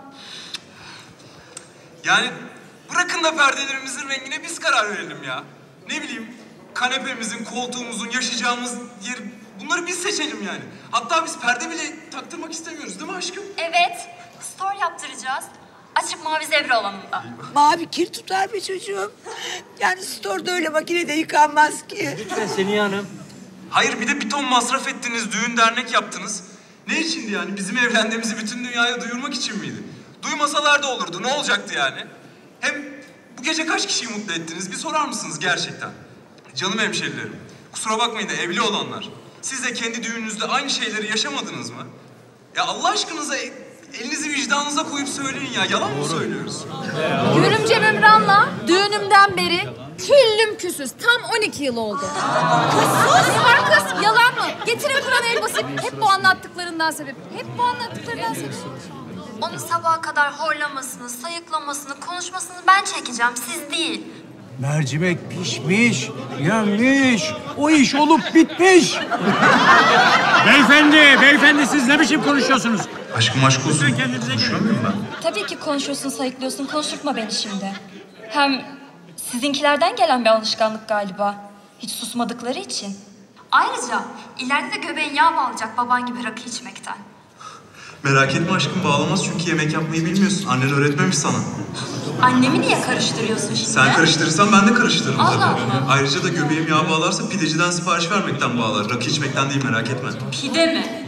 Yani bırakın da perdelerimizin rengine biz karar verelim ya. Ne bileyim, kanepemizin, koltuğumuzun, yaşayacağımız yer... Bunları biz seçelim yani. Hatta biz perde bile taktırmak istemiyoruz değil mi aşkım? Evet, store yaptıracağız. Açık mavi zevre alanında. Mavi kir tutar be çocuğum. Yani store'da öyle makinede yıkanmaz ki. Lütfen Seniha Hanım. Hayır, bir de bir ton masraf ettiniz, düğün dernek yaptınız. Ne içindi yani? Bizim evlendiğimizi bütün dünyaya duyurmak için miydi? Duymasalar da olurdu, ne olacaktı yani? Hem bu gece kaç kişiyi mutlu ettiniz? Bir sorar mısınız gerçekten? Canım hemşerilerim, kusura bakmayın da evli olanlar. Siz de kendi düğününüzde aynı şeyleri yaşamadınız mı? Ya Allah aşkınıza elinizi vicdanınıza koyup söyleyin ya, yalan mı söylüyoruz? Görümcem Ümran'la düğünümden beri küllüm küsüz. Tam on iki yıl oldu. Kız sus! Var kız, yalan mı? Getirin Kur'an elbası. Hep bu anlattıklarından sebep. Hep bu anlattıklarından sebep. Onu sabaha kadar horlamasını, sayıklamasını, konuşmasını ben çekeceğim, siz değil. Mercimek pişmiş, yenmiş. O iş olup bitmiş. Beyefendi, beyefendi siz ne biçim konuşuyorsunuz? Aşkım aşk olsun. Konuşuyor muyum ben? Tabii ki konuşuyorsun, sayıklıyorsun. Konuşturma beni şimdi. Hem sizinkilerden gelen bir alışkanlık galiba. Hiç susmadıkları için. Ayrıca ileride de göbeğin yağ bağlayacak baban gibi rakı içmekten. Merak etme aşkım, bağlamaz çünkü yemek yapmayı bilmiyorsun. Annen öğretmemiş sana. Annemi niye karıştırıyorsun şimdi? Sen karıştırırsan ben de karıştırırım Allah tabii. Allah. Ayrıca da göbeğim yağ bağlarsa pideciden sipariş vermekten bağlar. Rakı içmekten değil, merak etme. Pide mi?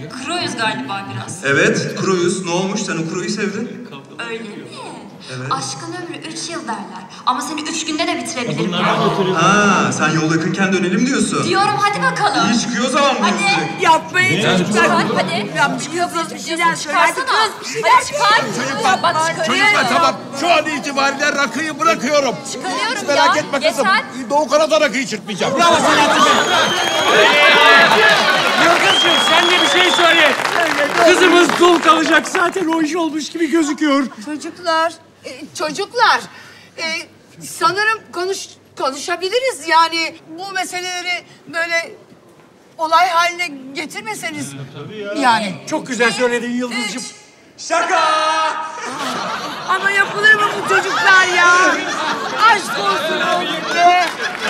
Kroyuz galiba biraz. Evet, kuruyuz. Ne olmuş? Sen o kuruyu sevdin. Öyle mi? Evet. Aşkın ömrü üç yıl derler. Ama seni üç günde de bitirebilirim yani. Ha, sen yol yakınken dönelim diyorsun. Diyorum, hadi bakalım. İyi çıkıyor o zaman bu Hadi. dizi. Yapmayın Ne? çocuklar. Hadi, hadi. Yapmış kız bir şeyler söyle. Hadi kız bir şeyler Hadi çıkar. Çocuklar, Bak çıkarıyorum. çocuklar tamam. Şu an itibariyle rakıyı bırakıyorum. Çıkarıyorum Hiç merak ya, etme kızım. yeter. Doğukan'a da rakıyı çırpmayacağım. Bravo Selahattin Bey. Yıldız'cığım sen de bir şey söyle. Kızımız dul kalacak. Zaten o iş olmuş gibi gözüküyor. Çocuklar, e, çocuklar. e, sanırım konuş konuşabiliriz. Yani bu meseleleri böyle olay haline getirmeseniz. Yani. Çok güzel söyledin Yıldız'cığım. Şaka! Ama yapılır mı bu çocuklar ya? Aşk olsun oğlum be.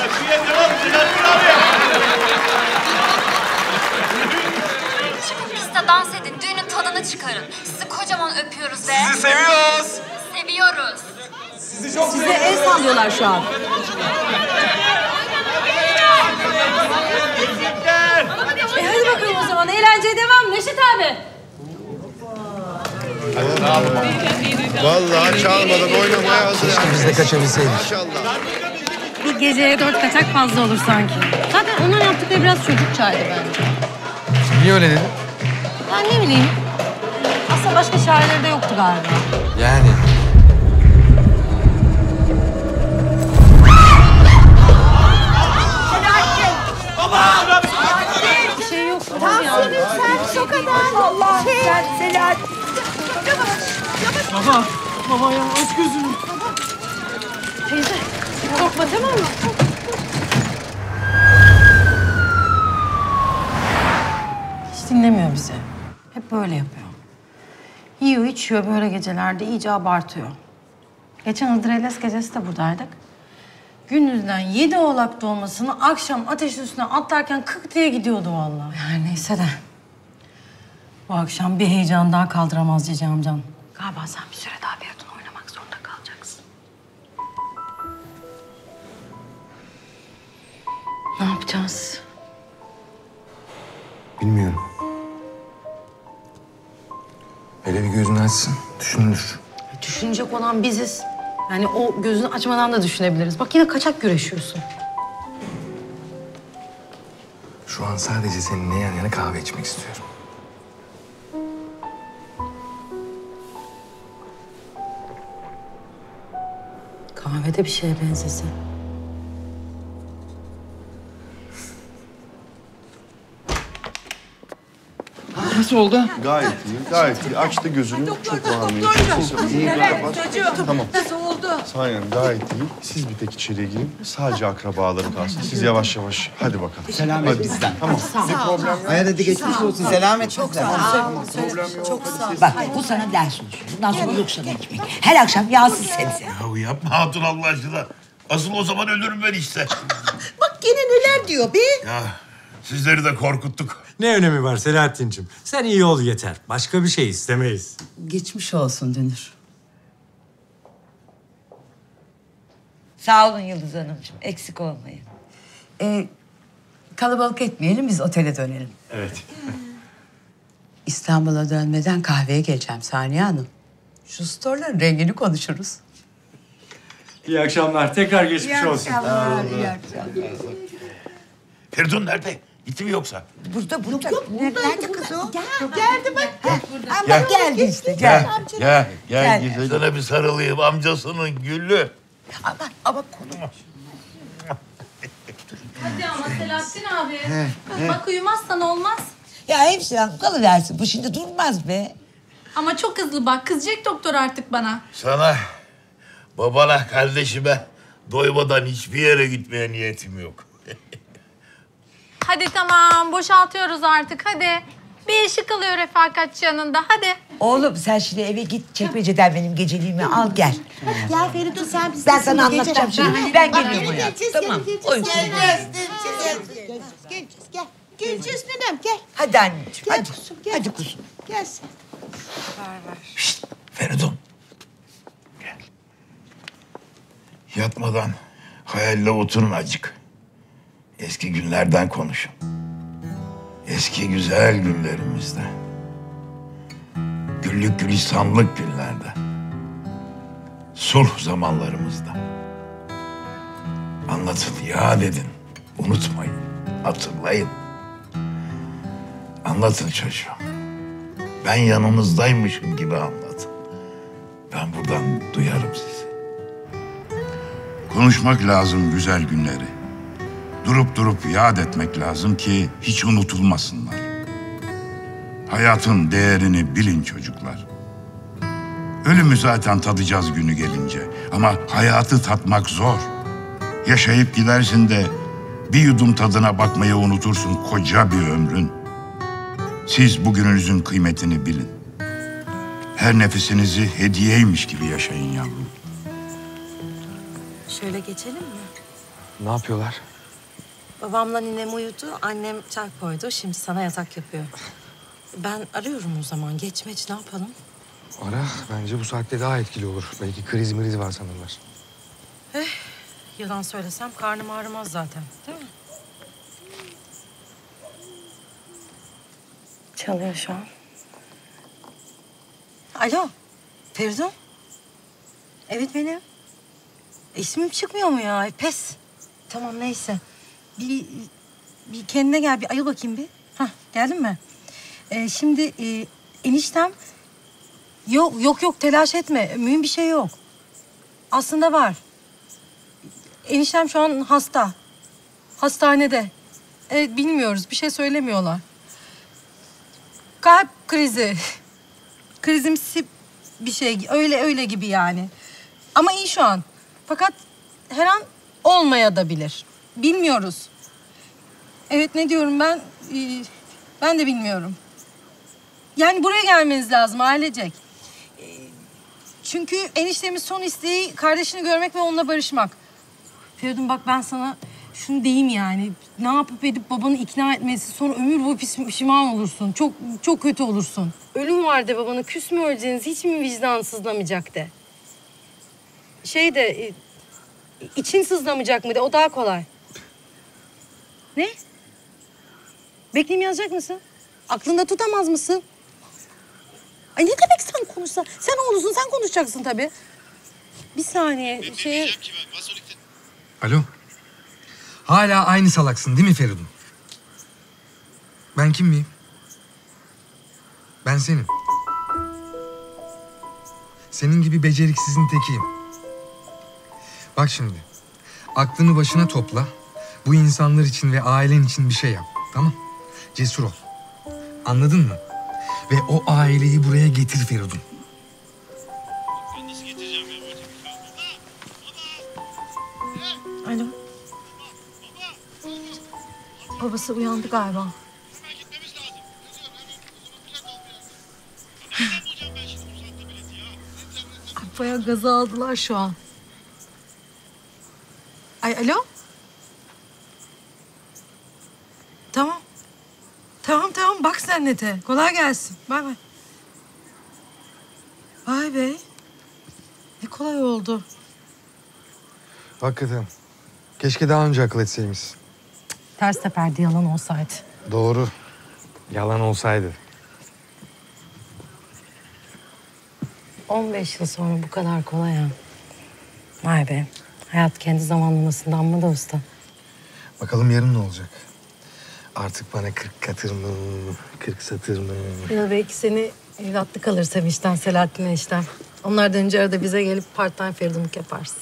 Çıkın piste dans edin. Düğünün tadını çıkarın. Sizi kocaman öpüyoruz be. Sizi seviyoruz. Seviyoruz. Sizi çok Size el sallıyorlar şu an. E hadi bakalım o zaman. Eğlenceye devam. Neşet abi. Vallahi çalmadan oynamaya hazır. Keşke biz de kaçabilseydik. Bir geceye dört kaçak fazla olur sanki. Zaten onun yaptıkları biraz çocukçaydı bence. Niye öyle dedin? Ben ne bileyim. Aslında başka şairleri de yoktu galiba. Yani. Bir şey yok. Tansiyon yükselmiş o kadar. Allah sen Selahattin. Baba, baba ya aç gözünü. Teyze, korkma tamam mı? Hiç dinlemiyor bizi. Hep böyle yapıyor. Yiyor, içiyor böyle gecelerde, iyice abartıyor. Geçen Hıdrellez gecesi de buradaydık. Gündüzden yedi oğlak dolmasını akşam ateşin üstüne atlarken kık diye gidiyordu vallahi. Yani neyse de. Bu akşam bir heyecan daha kaldıramaz Cici amcan. Galiba sen bir süre daha Feridun oynamak zorunda kalacaksın. Ne yapacağız? Bilmiyorum. Hele bir gözünü açsın, düşünülür. Düşünecek olan biziz. Yani o gözünü açmadan da düşünebiliriz. Bak yine kaçak güreşiyorsun. Şu an sadece seninle yan yana kahve içmek istiyorum. Kahvede bir şeye benzesin. Nasıl oldu? Gayet iyi, gayet iyi. Açtı gözünü, çok bağırmayın. İyi, kapat. Tamam. Nasıl oldu? Sayın gayet iyi. Siz bir tek içeriye girin. Sadece akrabaları kalsın. Siz yavaş yavaş. Hadi bakalım. Selamet Hadi. bizden. Tamam. Bir problem yok. Hayat hadi geçmiş olsun. Selamet Çok bizden. sağ ol. Problem yok. Çok Hadi sağ ol. siz- Bak bu sana ders olsun. Bundan sonra yok sana ekmek. Her akşam yağsız sebze. Ya yapma hatun Allah aşkına. Asıl o zaman ölürüm ben işte. Bak yine neler diyor be. Ya sizleri de korkuttuk. Ne önemi var Selahattin'cim? Sen iyi ol yeter. Başka bir şey istemeyiz. Geçmiş olsun Dünür. Sağ olun Yıldız Hanımcığım. Eksik olmayın. Ee, kalabalık etmeyelim, biz otele dönelim. Evet. İstanbul'a dönmeden kahveye geleceğim Saniye Hanım. Şu storların rengini konuşuruz. İyi akşamlar. Tekrar geçmiş olsun. iyi akşamlar. Feridun nerede? Gitti mi yoksa? Burada, burada. Nerede, nerede kız o? Gel, geldi bak. Ama Gel. geldi işte, gel. Gel, gel, Gel. gel. Sana bir sarılayım amcasının gülü. Ama, ama konu. Hadi ama Selahattin abi. He, he. Bak uyumazsan olmaz. Ya hemşire hanım kalıversin. Bu şimdi durmaz be. Ama çok hızlı bak. Kızacak doktor artık bana. Sana, babana, kardeşime doymadan hiçbir yere gitmeye niyetim yok. Hadi tamam. Boşaltıyoruz artık. Hadi. Bir ışık kalıyor refakatçi yanında. Hadi. Oğlum sen şimdi eve git çekmeceden benim geceliğimi al gel. Gel Feridun sen bize. Ben sana anlatacağım şimdi. Ben geliyorum oraya. Geleceğiz, Tamam. geleceğiz, Oy. geleceğiz, geleceğiz, geleceğiz, gel. Geleceğiz ninem gel. Hadi anneciğim. Gel Hadi. kuzum, gel. Hadi kuzum. Gel sen. Şşt, Feridun. Gel. Yatmadan hayalle oturun acık. Eski günlerden konuşun. Eski güzel günlerimizde. Güllük gülistanlık günlerde. Sulh zamanlarımızda. Anlatın, yad edin. Unutmayın, hatırlayın. Anlatın çocuğum. Ben yanınızdaymışım gibi anlatın. Ben buradan duyarım sizi. Konuşmak lazım güzel günleri. Durup durup yad etmek lazım ki hiç unutulmasınlar. Hayatın değerini bilin çocuklar. Ölümü zaten tadacağız günü gelince. Ama hayatı tatmak zor. Yaşayıp gidersin de bir yudum tadına bakmayı unutursun koca bir ömrün. Siz bugününüzün kıymetini bilin. Her nefesinizi hediyeymiş gibi yaşayın yavrum. Şöyle geçelim mi? Ne yapıyorlar? Babamla ninem uyudu, annem çay koydu. Şimdi sana yatak yapıyor. Ben arıyorum o zaman. Geç meç ne yapalım? Ara. Bence bu saatte daha etkili olur. Belki kriz miriz var sanırlar. Eh, yalan söylesem karnım ağrımaz zaten. Değil mi? Çalıyor şu an. Alo, Feridun. Evet benim. İsmim çıkmıyor mu ya? Pes. Tamam neyse. Bir, bir kendine gel, bir ayıl bakayım bir. Hah, geldin mi? Ee, şimdi e, eniştem... Yok, yok, yok telaş etme. Mühim bir şey yok. Aslında var. Eniştem şu an hasta. Hastanede. Evet, bilmiyoruz. Bir şey söylemiyorlar. Kalp krizi. Krizimsi bir şey. Öyle öyle gibi yani. Ama iyi şu an. Fakat her an olmaya da bilir. Bilmiyoruz. Evet ne diyorum ben? Ee, ben de bilmiyorum. Yani buraya gelmeniz lazım ailecek. Ee, çünkü eniştemin son isteği kardeşini görmek ve onunla barışmak. Feridun bak ben sana şunu diyeyim yani. Ne yapıp edip babanı ikna etmesi sonra ömür boyu pişman olursun. Çok çok kötü olursun. Ölüm var de babana küs mü öleceğiniz hiç mi vicdan sızlamayacak de. Şey de için sızlamayacak mı de o daha kolay. Ne? Bekleyeyim yazacak mısın? Aklında tutamaz mısın? Ay ne demek sen konuşsan? Sen oğlusun sen konuşacaksın tabii. Bir saniye şey. Alo. Hala aynı salaksın değil mi Feridun? Ben kim miyim? Ben senim. Senin gibi beceriksizin tekiyim. Bak şimdi. Aklını başına topla. Bu insanlar için ve ailen için bir şey yap. Tamam? Cesur ol. Anladın mı? Ve o aileyi buraya getir Feridun. Alo. Babası uyandı galiba. Ay, bayağı gaza aldılar şu an. Ay alo. Tamam. Tamam tamam bak sen nete. Kolay gelsin. Bay bay. Vay be. Ne kolay oldu. Hakikaten. Keşke daha önce akıl etseymişsin. Ters teperdi yalan olsaydı. Doğru. Yalan olsaydı. on beş yıl sonra bu kadar kolay ha. Vay be. Hayat kendi zamanlamasında amma da usta. Bakalım yarın ne olacak? Artık bana kırk katır mı, kırk satır mı? Ya belki seni evlatlık alır Sevinç'ten Selahattin eniştem. Onlardan önce arada bize gelip part time Feridunluk yaparsın.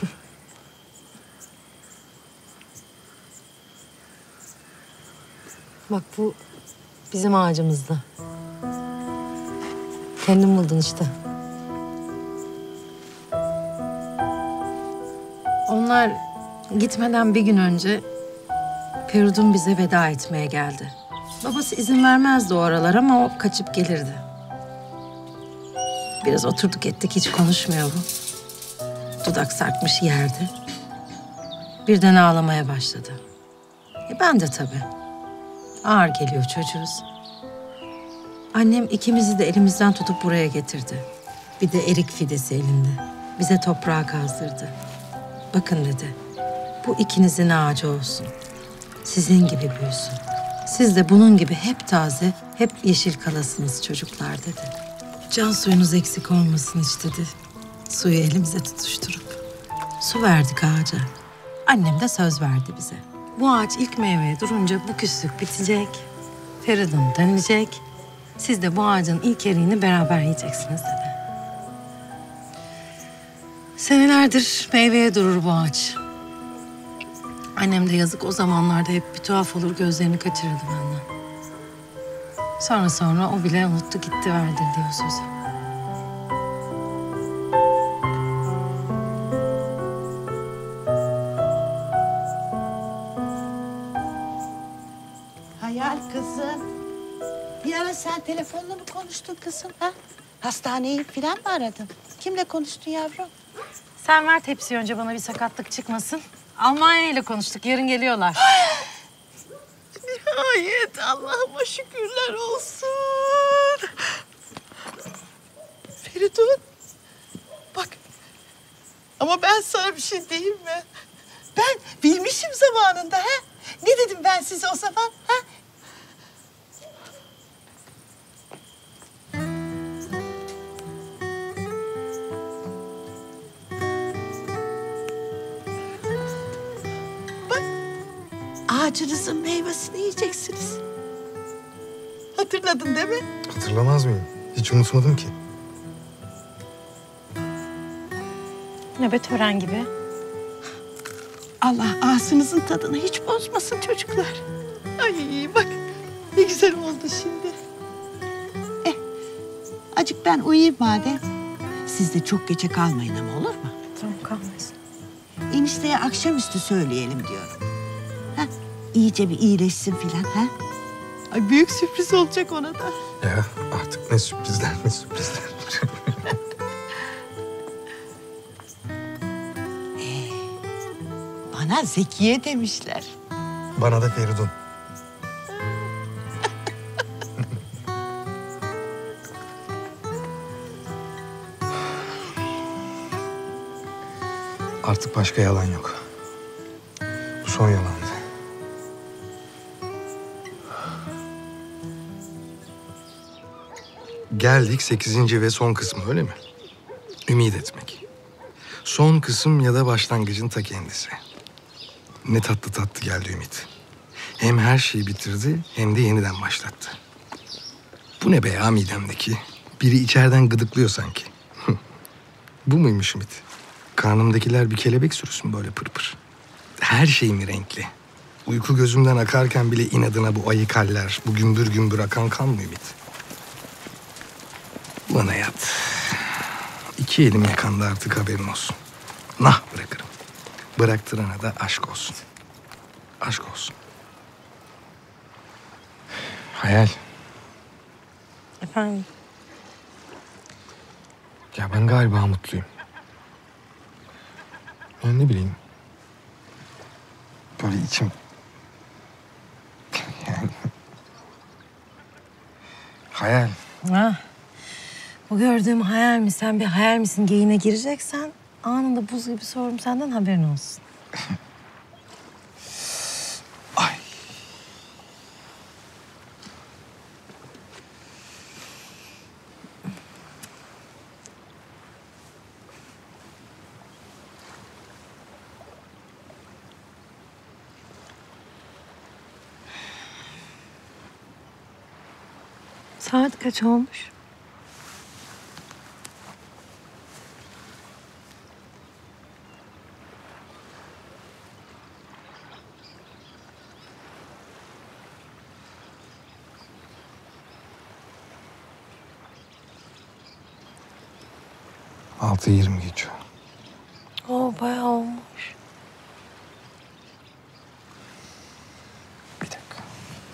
Bak bu bizim ağacımızda. Kendin buldun işte. Onlar gitmeden bir gün önce Feridun bize veda etmeye geldi. Babası izin vermezdi o aralar ama o kaçıp gelirdi. Biraz oturduk ettik hiç konuşmuyor bu. Dudak sarkmış yerde. Birden ağlamaya başladı. E ben de tabii. Ağır geliyor çocuğuz. Annem ikimizi de elimizden tutup buraya getirdi. Bir de erik fidesi elinde. Bize toprağa kazdırdı. Bakın dedi. Bu ikinizin ağacı olsun. Sizin gibi büyüsün. Siz de bunun gibi hep taze, hep yeşil kalasınız çocuklar dedi. Can suyunuz eksik olmasın hiç dedi. Suyu elimize tutuşturup. Su verdik ağaca. Annem de söz verdi bize. Bu ağaç ilk meyveye durunca bu küslük bitecek. Feridun dönecek. Siz de bu ağacın ilk eriğini beraber yiyeceksiniz dedi. Senelerdir meyveye durur bu ağaç. Annem de yazık o zamanlarda hep bir tuhaf olur, gözlerini kaçırırdı benden. Sonra sonra o bile unuttu gitti verdirdi o sözü. Hayal kızım. Bir ara sen telefonla mı konuştun kızım ha? Hastaneyi falan mı aradın? Kimle konuştun yavrum? Sen ver tepsiyi önce bana bir sakatlık çıkmasın. Almanya ile konuştuk, yarın geliyorlar. Nihayet Allah'ıma şükürler olsun. Feridun. Bak. Ama ben sana bir şey diyeyim mi? Ben bilmişim zamanında ha. Ne dedim ben size o zaman ha? Ağacınızın meyvesini yiyeceksiniz. Hatırladın değil mi? Hatırlamaz mıyım? Hiç unutmadım ki. Nöbet tören gibi. Allah ağzınızın tadını hiç bozmasın çocuklar. Ay bak ne güzel oldu şimdi. Eh, acık ben uyuyayım madem. Siz de çok gece kalmayın ama olur mu? Tamam kalmayız. Enişteye akşamüstü söyleyelim diyorum. Ha, iyice bir iyileşsin filan ha. Ay büyük sürpriz olacak ona da. Ya artık ne sürprizler ne sürprizler. ee, bana Zekiye demişler. Bana da Feridun. Artık başka yalan yok. Bu son yalandı. Geldik sekizinci ve son kısmı öyle mi? Ümit etmek. Son kısım ya da başlangıcın ta kendisi. Ne tatlı tatlı geldi Ümit. Hem her şeyi bitirdi hem de yeniden başlattı. Bu ne be ya midemdeki? Biri içeriden gıdıklıyor sanki. Bu muymuş Ümit? Karnımdakiler bir kelebek sürüsü mü böyle pırpır? Her şey mi renkli? Uyku gözümden akarken bile inadına bu ayık haller, bu gümbür gümbür akan kan mı Ümit? Bana yat. İki elim yakanda artık haberin olsun. Nah bırakırım. Bıraktırana da aşk olsun. Aşk olsun. Hayal. Efendim? Ya ben galiba mutluyum. Ben ne bileyim. Böyle içim... Yani... Hayal. Ha. Bu gördüğüm hayal mi? Sen bir hayal misin? Geyine gireceksen anında buz gibi sorum senden haberin olsun. Ay. Saat kaç olmuş? Altı yirmi geçiyor. Oo bayağı olmuş. Bir dakika.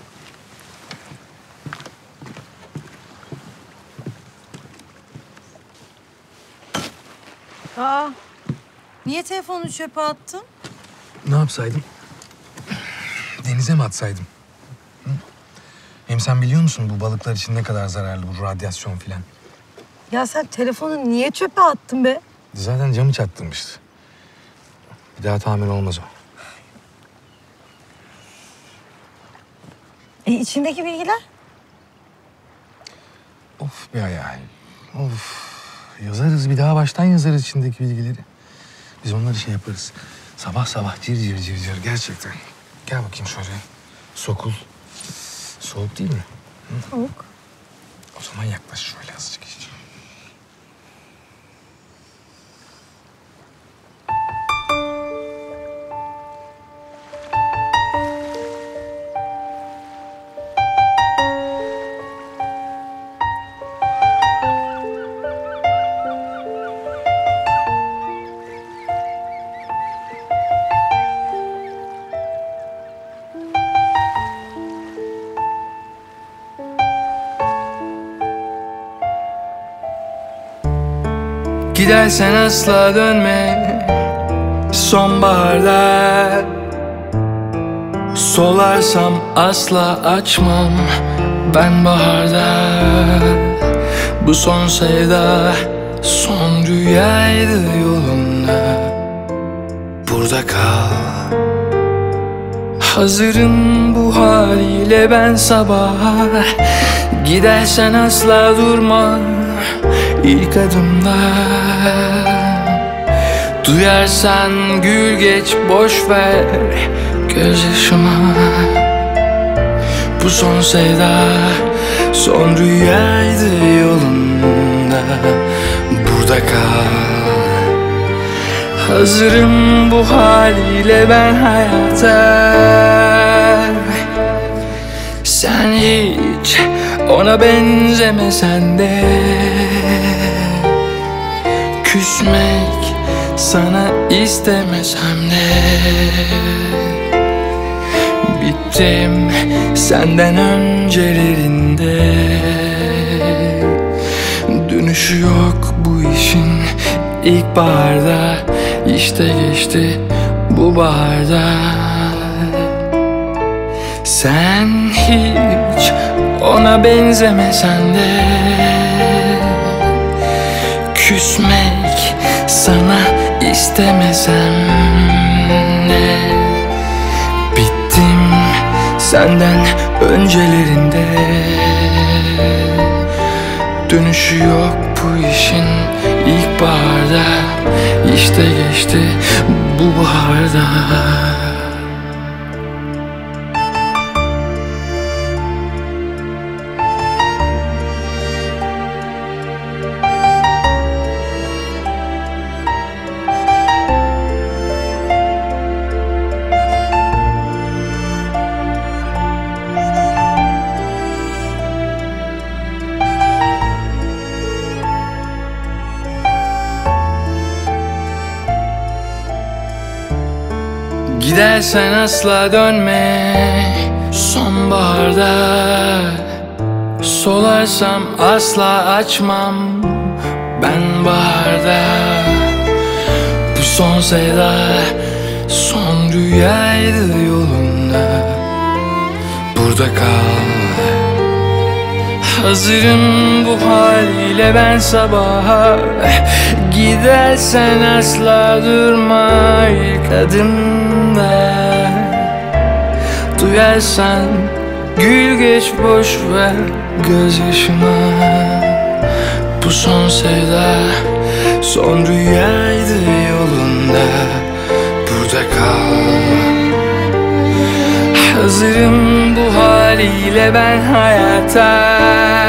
Aa, niye telefonunu çöpe attın? Ne yapsaydım? Denize mi atsaydım? Hı? Hem sen biliyor musun bu balıklar için ne kadar zararlı bu radyasyon filan? Ya sen telefonu niye çöpe attın be? Zaten camı çattırmıştı. Bir daha tamir olmaz o. E içindeki bilgiler? Of be hayal. Of. Yazarız bir daha baştan yazarız içindeki bilgileri. Biz onları şey yaparız. Sabah sabah cir cir cir cir gerçekten. Gel bakayım şöyle. Sokul. Soğuk değil mi? Hı? Soğuk. O zaman yaklaş şöyle azıcık işte. Gidersen asla dönme sonbaharda. Solarsam asla açmam ben baharda. Bu son sevda son rüyaydı yolunda. Burada kal. Hazırım bu haliyle ben sabaha. Gidersen asla durma İlk adımda. Duyarsan gül geç boş ver gözyaşıma. Bu son sevda son rüyaydı yolunda. Burada kal. Hazırım bu haliyle ben hayata. Sen hiç ona benzemesen de. Küsmek sana istemesem de. Bittim senden öncelerinde. Dönüşü yok bu işin ilkbaharda. İşte geçti bu baharda. Sen hiç ona benzemesen de. Küsmek sana istemesem de. Bittim senden öncelerinde. Dönüşü yok bu işin ilkbaharda. İşte geçti bu baharda. Gidersen asla dönme sonbaharda. Solarsam asla açmam ben baharda. Bu son sevda son rüyaydı yolunda. Burada kal. Hazırım bu haliyle ben sabaha. Gidersen asla durma ilk adımda. Duyarsan gül geç boş ver gözyaşıma. Bu son sevda son rüyaydı yolunda. Burada kal. Hazırım bu haliyle ben hayata.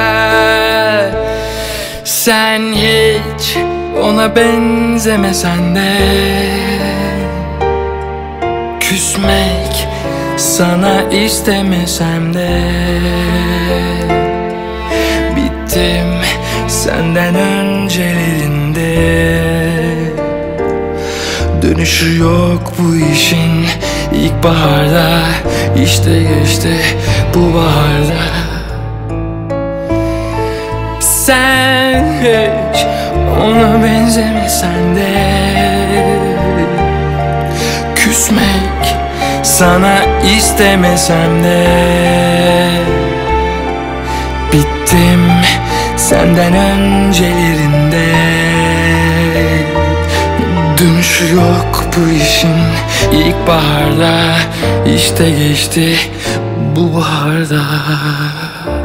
Sen hiç ona benzemesen de. Küsmek sana istemesem de. Bittim senden öncelerinde. Dönüşü yok bu işin ilkbaharda. İşte geçti bu baharda. Sen hiç ona benzemesen de. Küsmek sana istemesem de. Bittim senden öncelerinde. Dönüşü yok bu işin ilkbaharda. İşte geçti Bu baharda